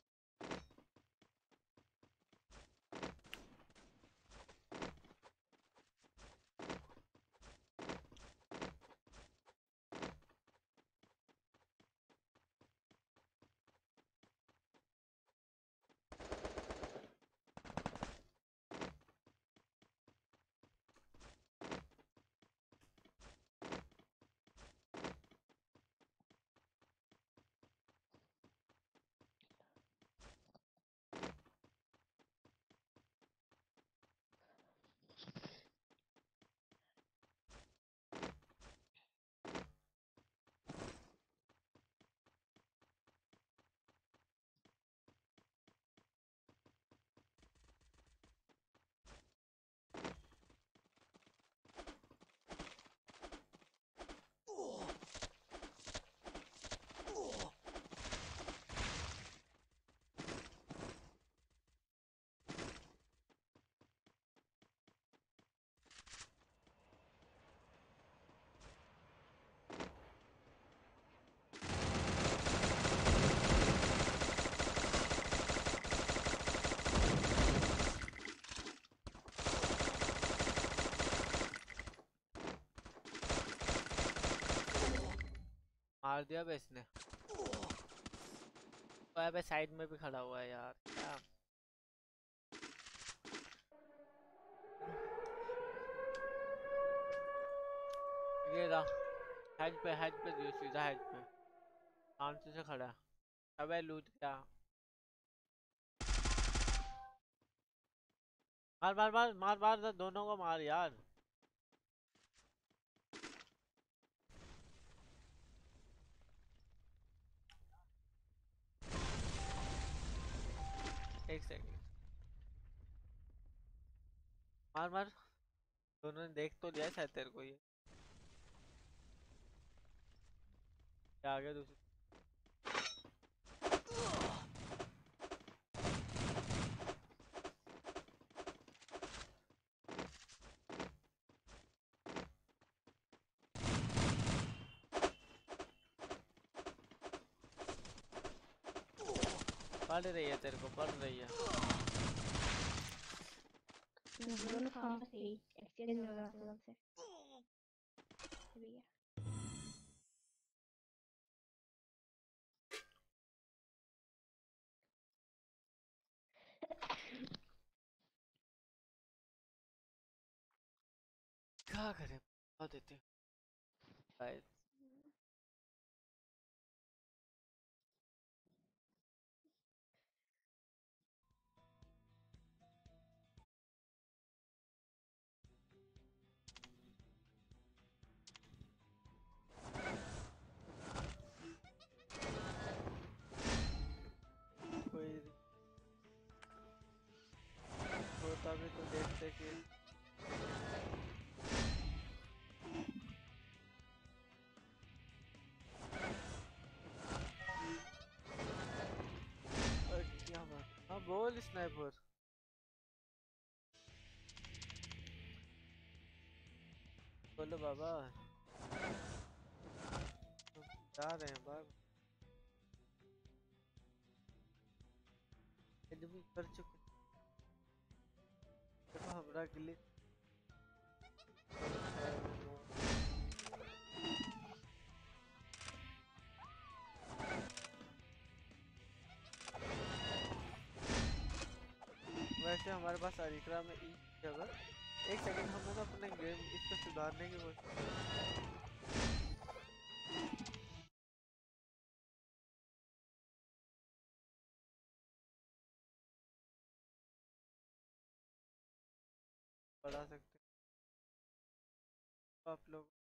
मार दिया बे इसने। तो अबे साइड में भी खड़ा हुआ है यार, क्या। ये रहा हेड पे, हेड पे दियो, सीधा हेड पे शांति से खड़ा। अबे लूट क्या। मार मार मार मार मार दोनों को मार यार। एक सेकंड, मार मार। दोनों ने देख तो लिया शायद तेरे को। ये क्या आ गया दूसरी। पढ़ रही है, तेरे को पढ़ रही है। दोनों काम सही एक्सचेंज होगा सबसे भैया। क्या करें, बता देते हैं। कोई होता भी तो देखते कि और क्या बात। हाँ बोल स्नाइपर। बोलो बाबा, तुम जा रहे हैं बाबा। एनिमी कर चुके। देखो हमरा के लिए वैसे हमारे पास अरित्रा में ई जगह। एक सेकंड, हम लोग अपने गेम इसको सुधारने की कोशिश। बढ़ा सकते हो आप लोग।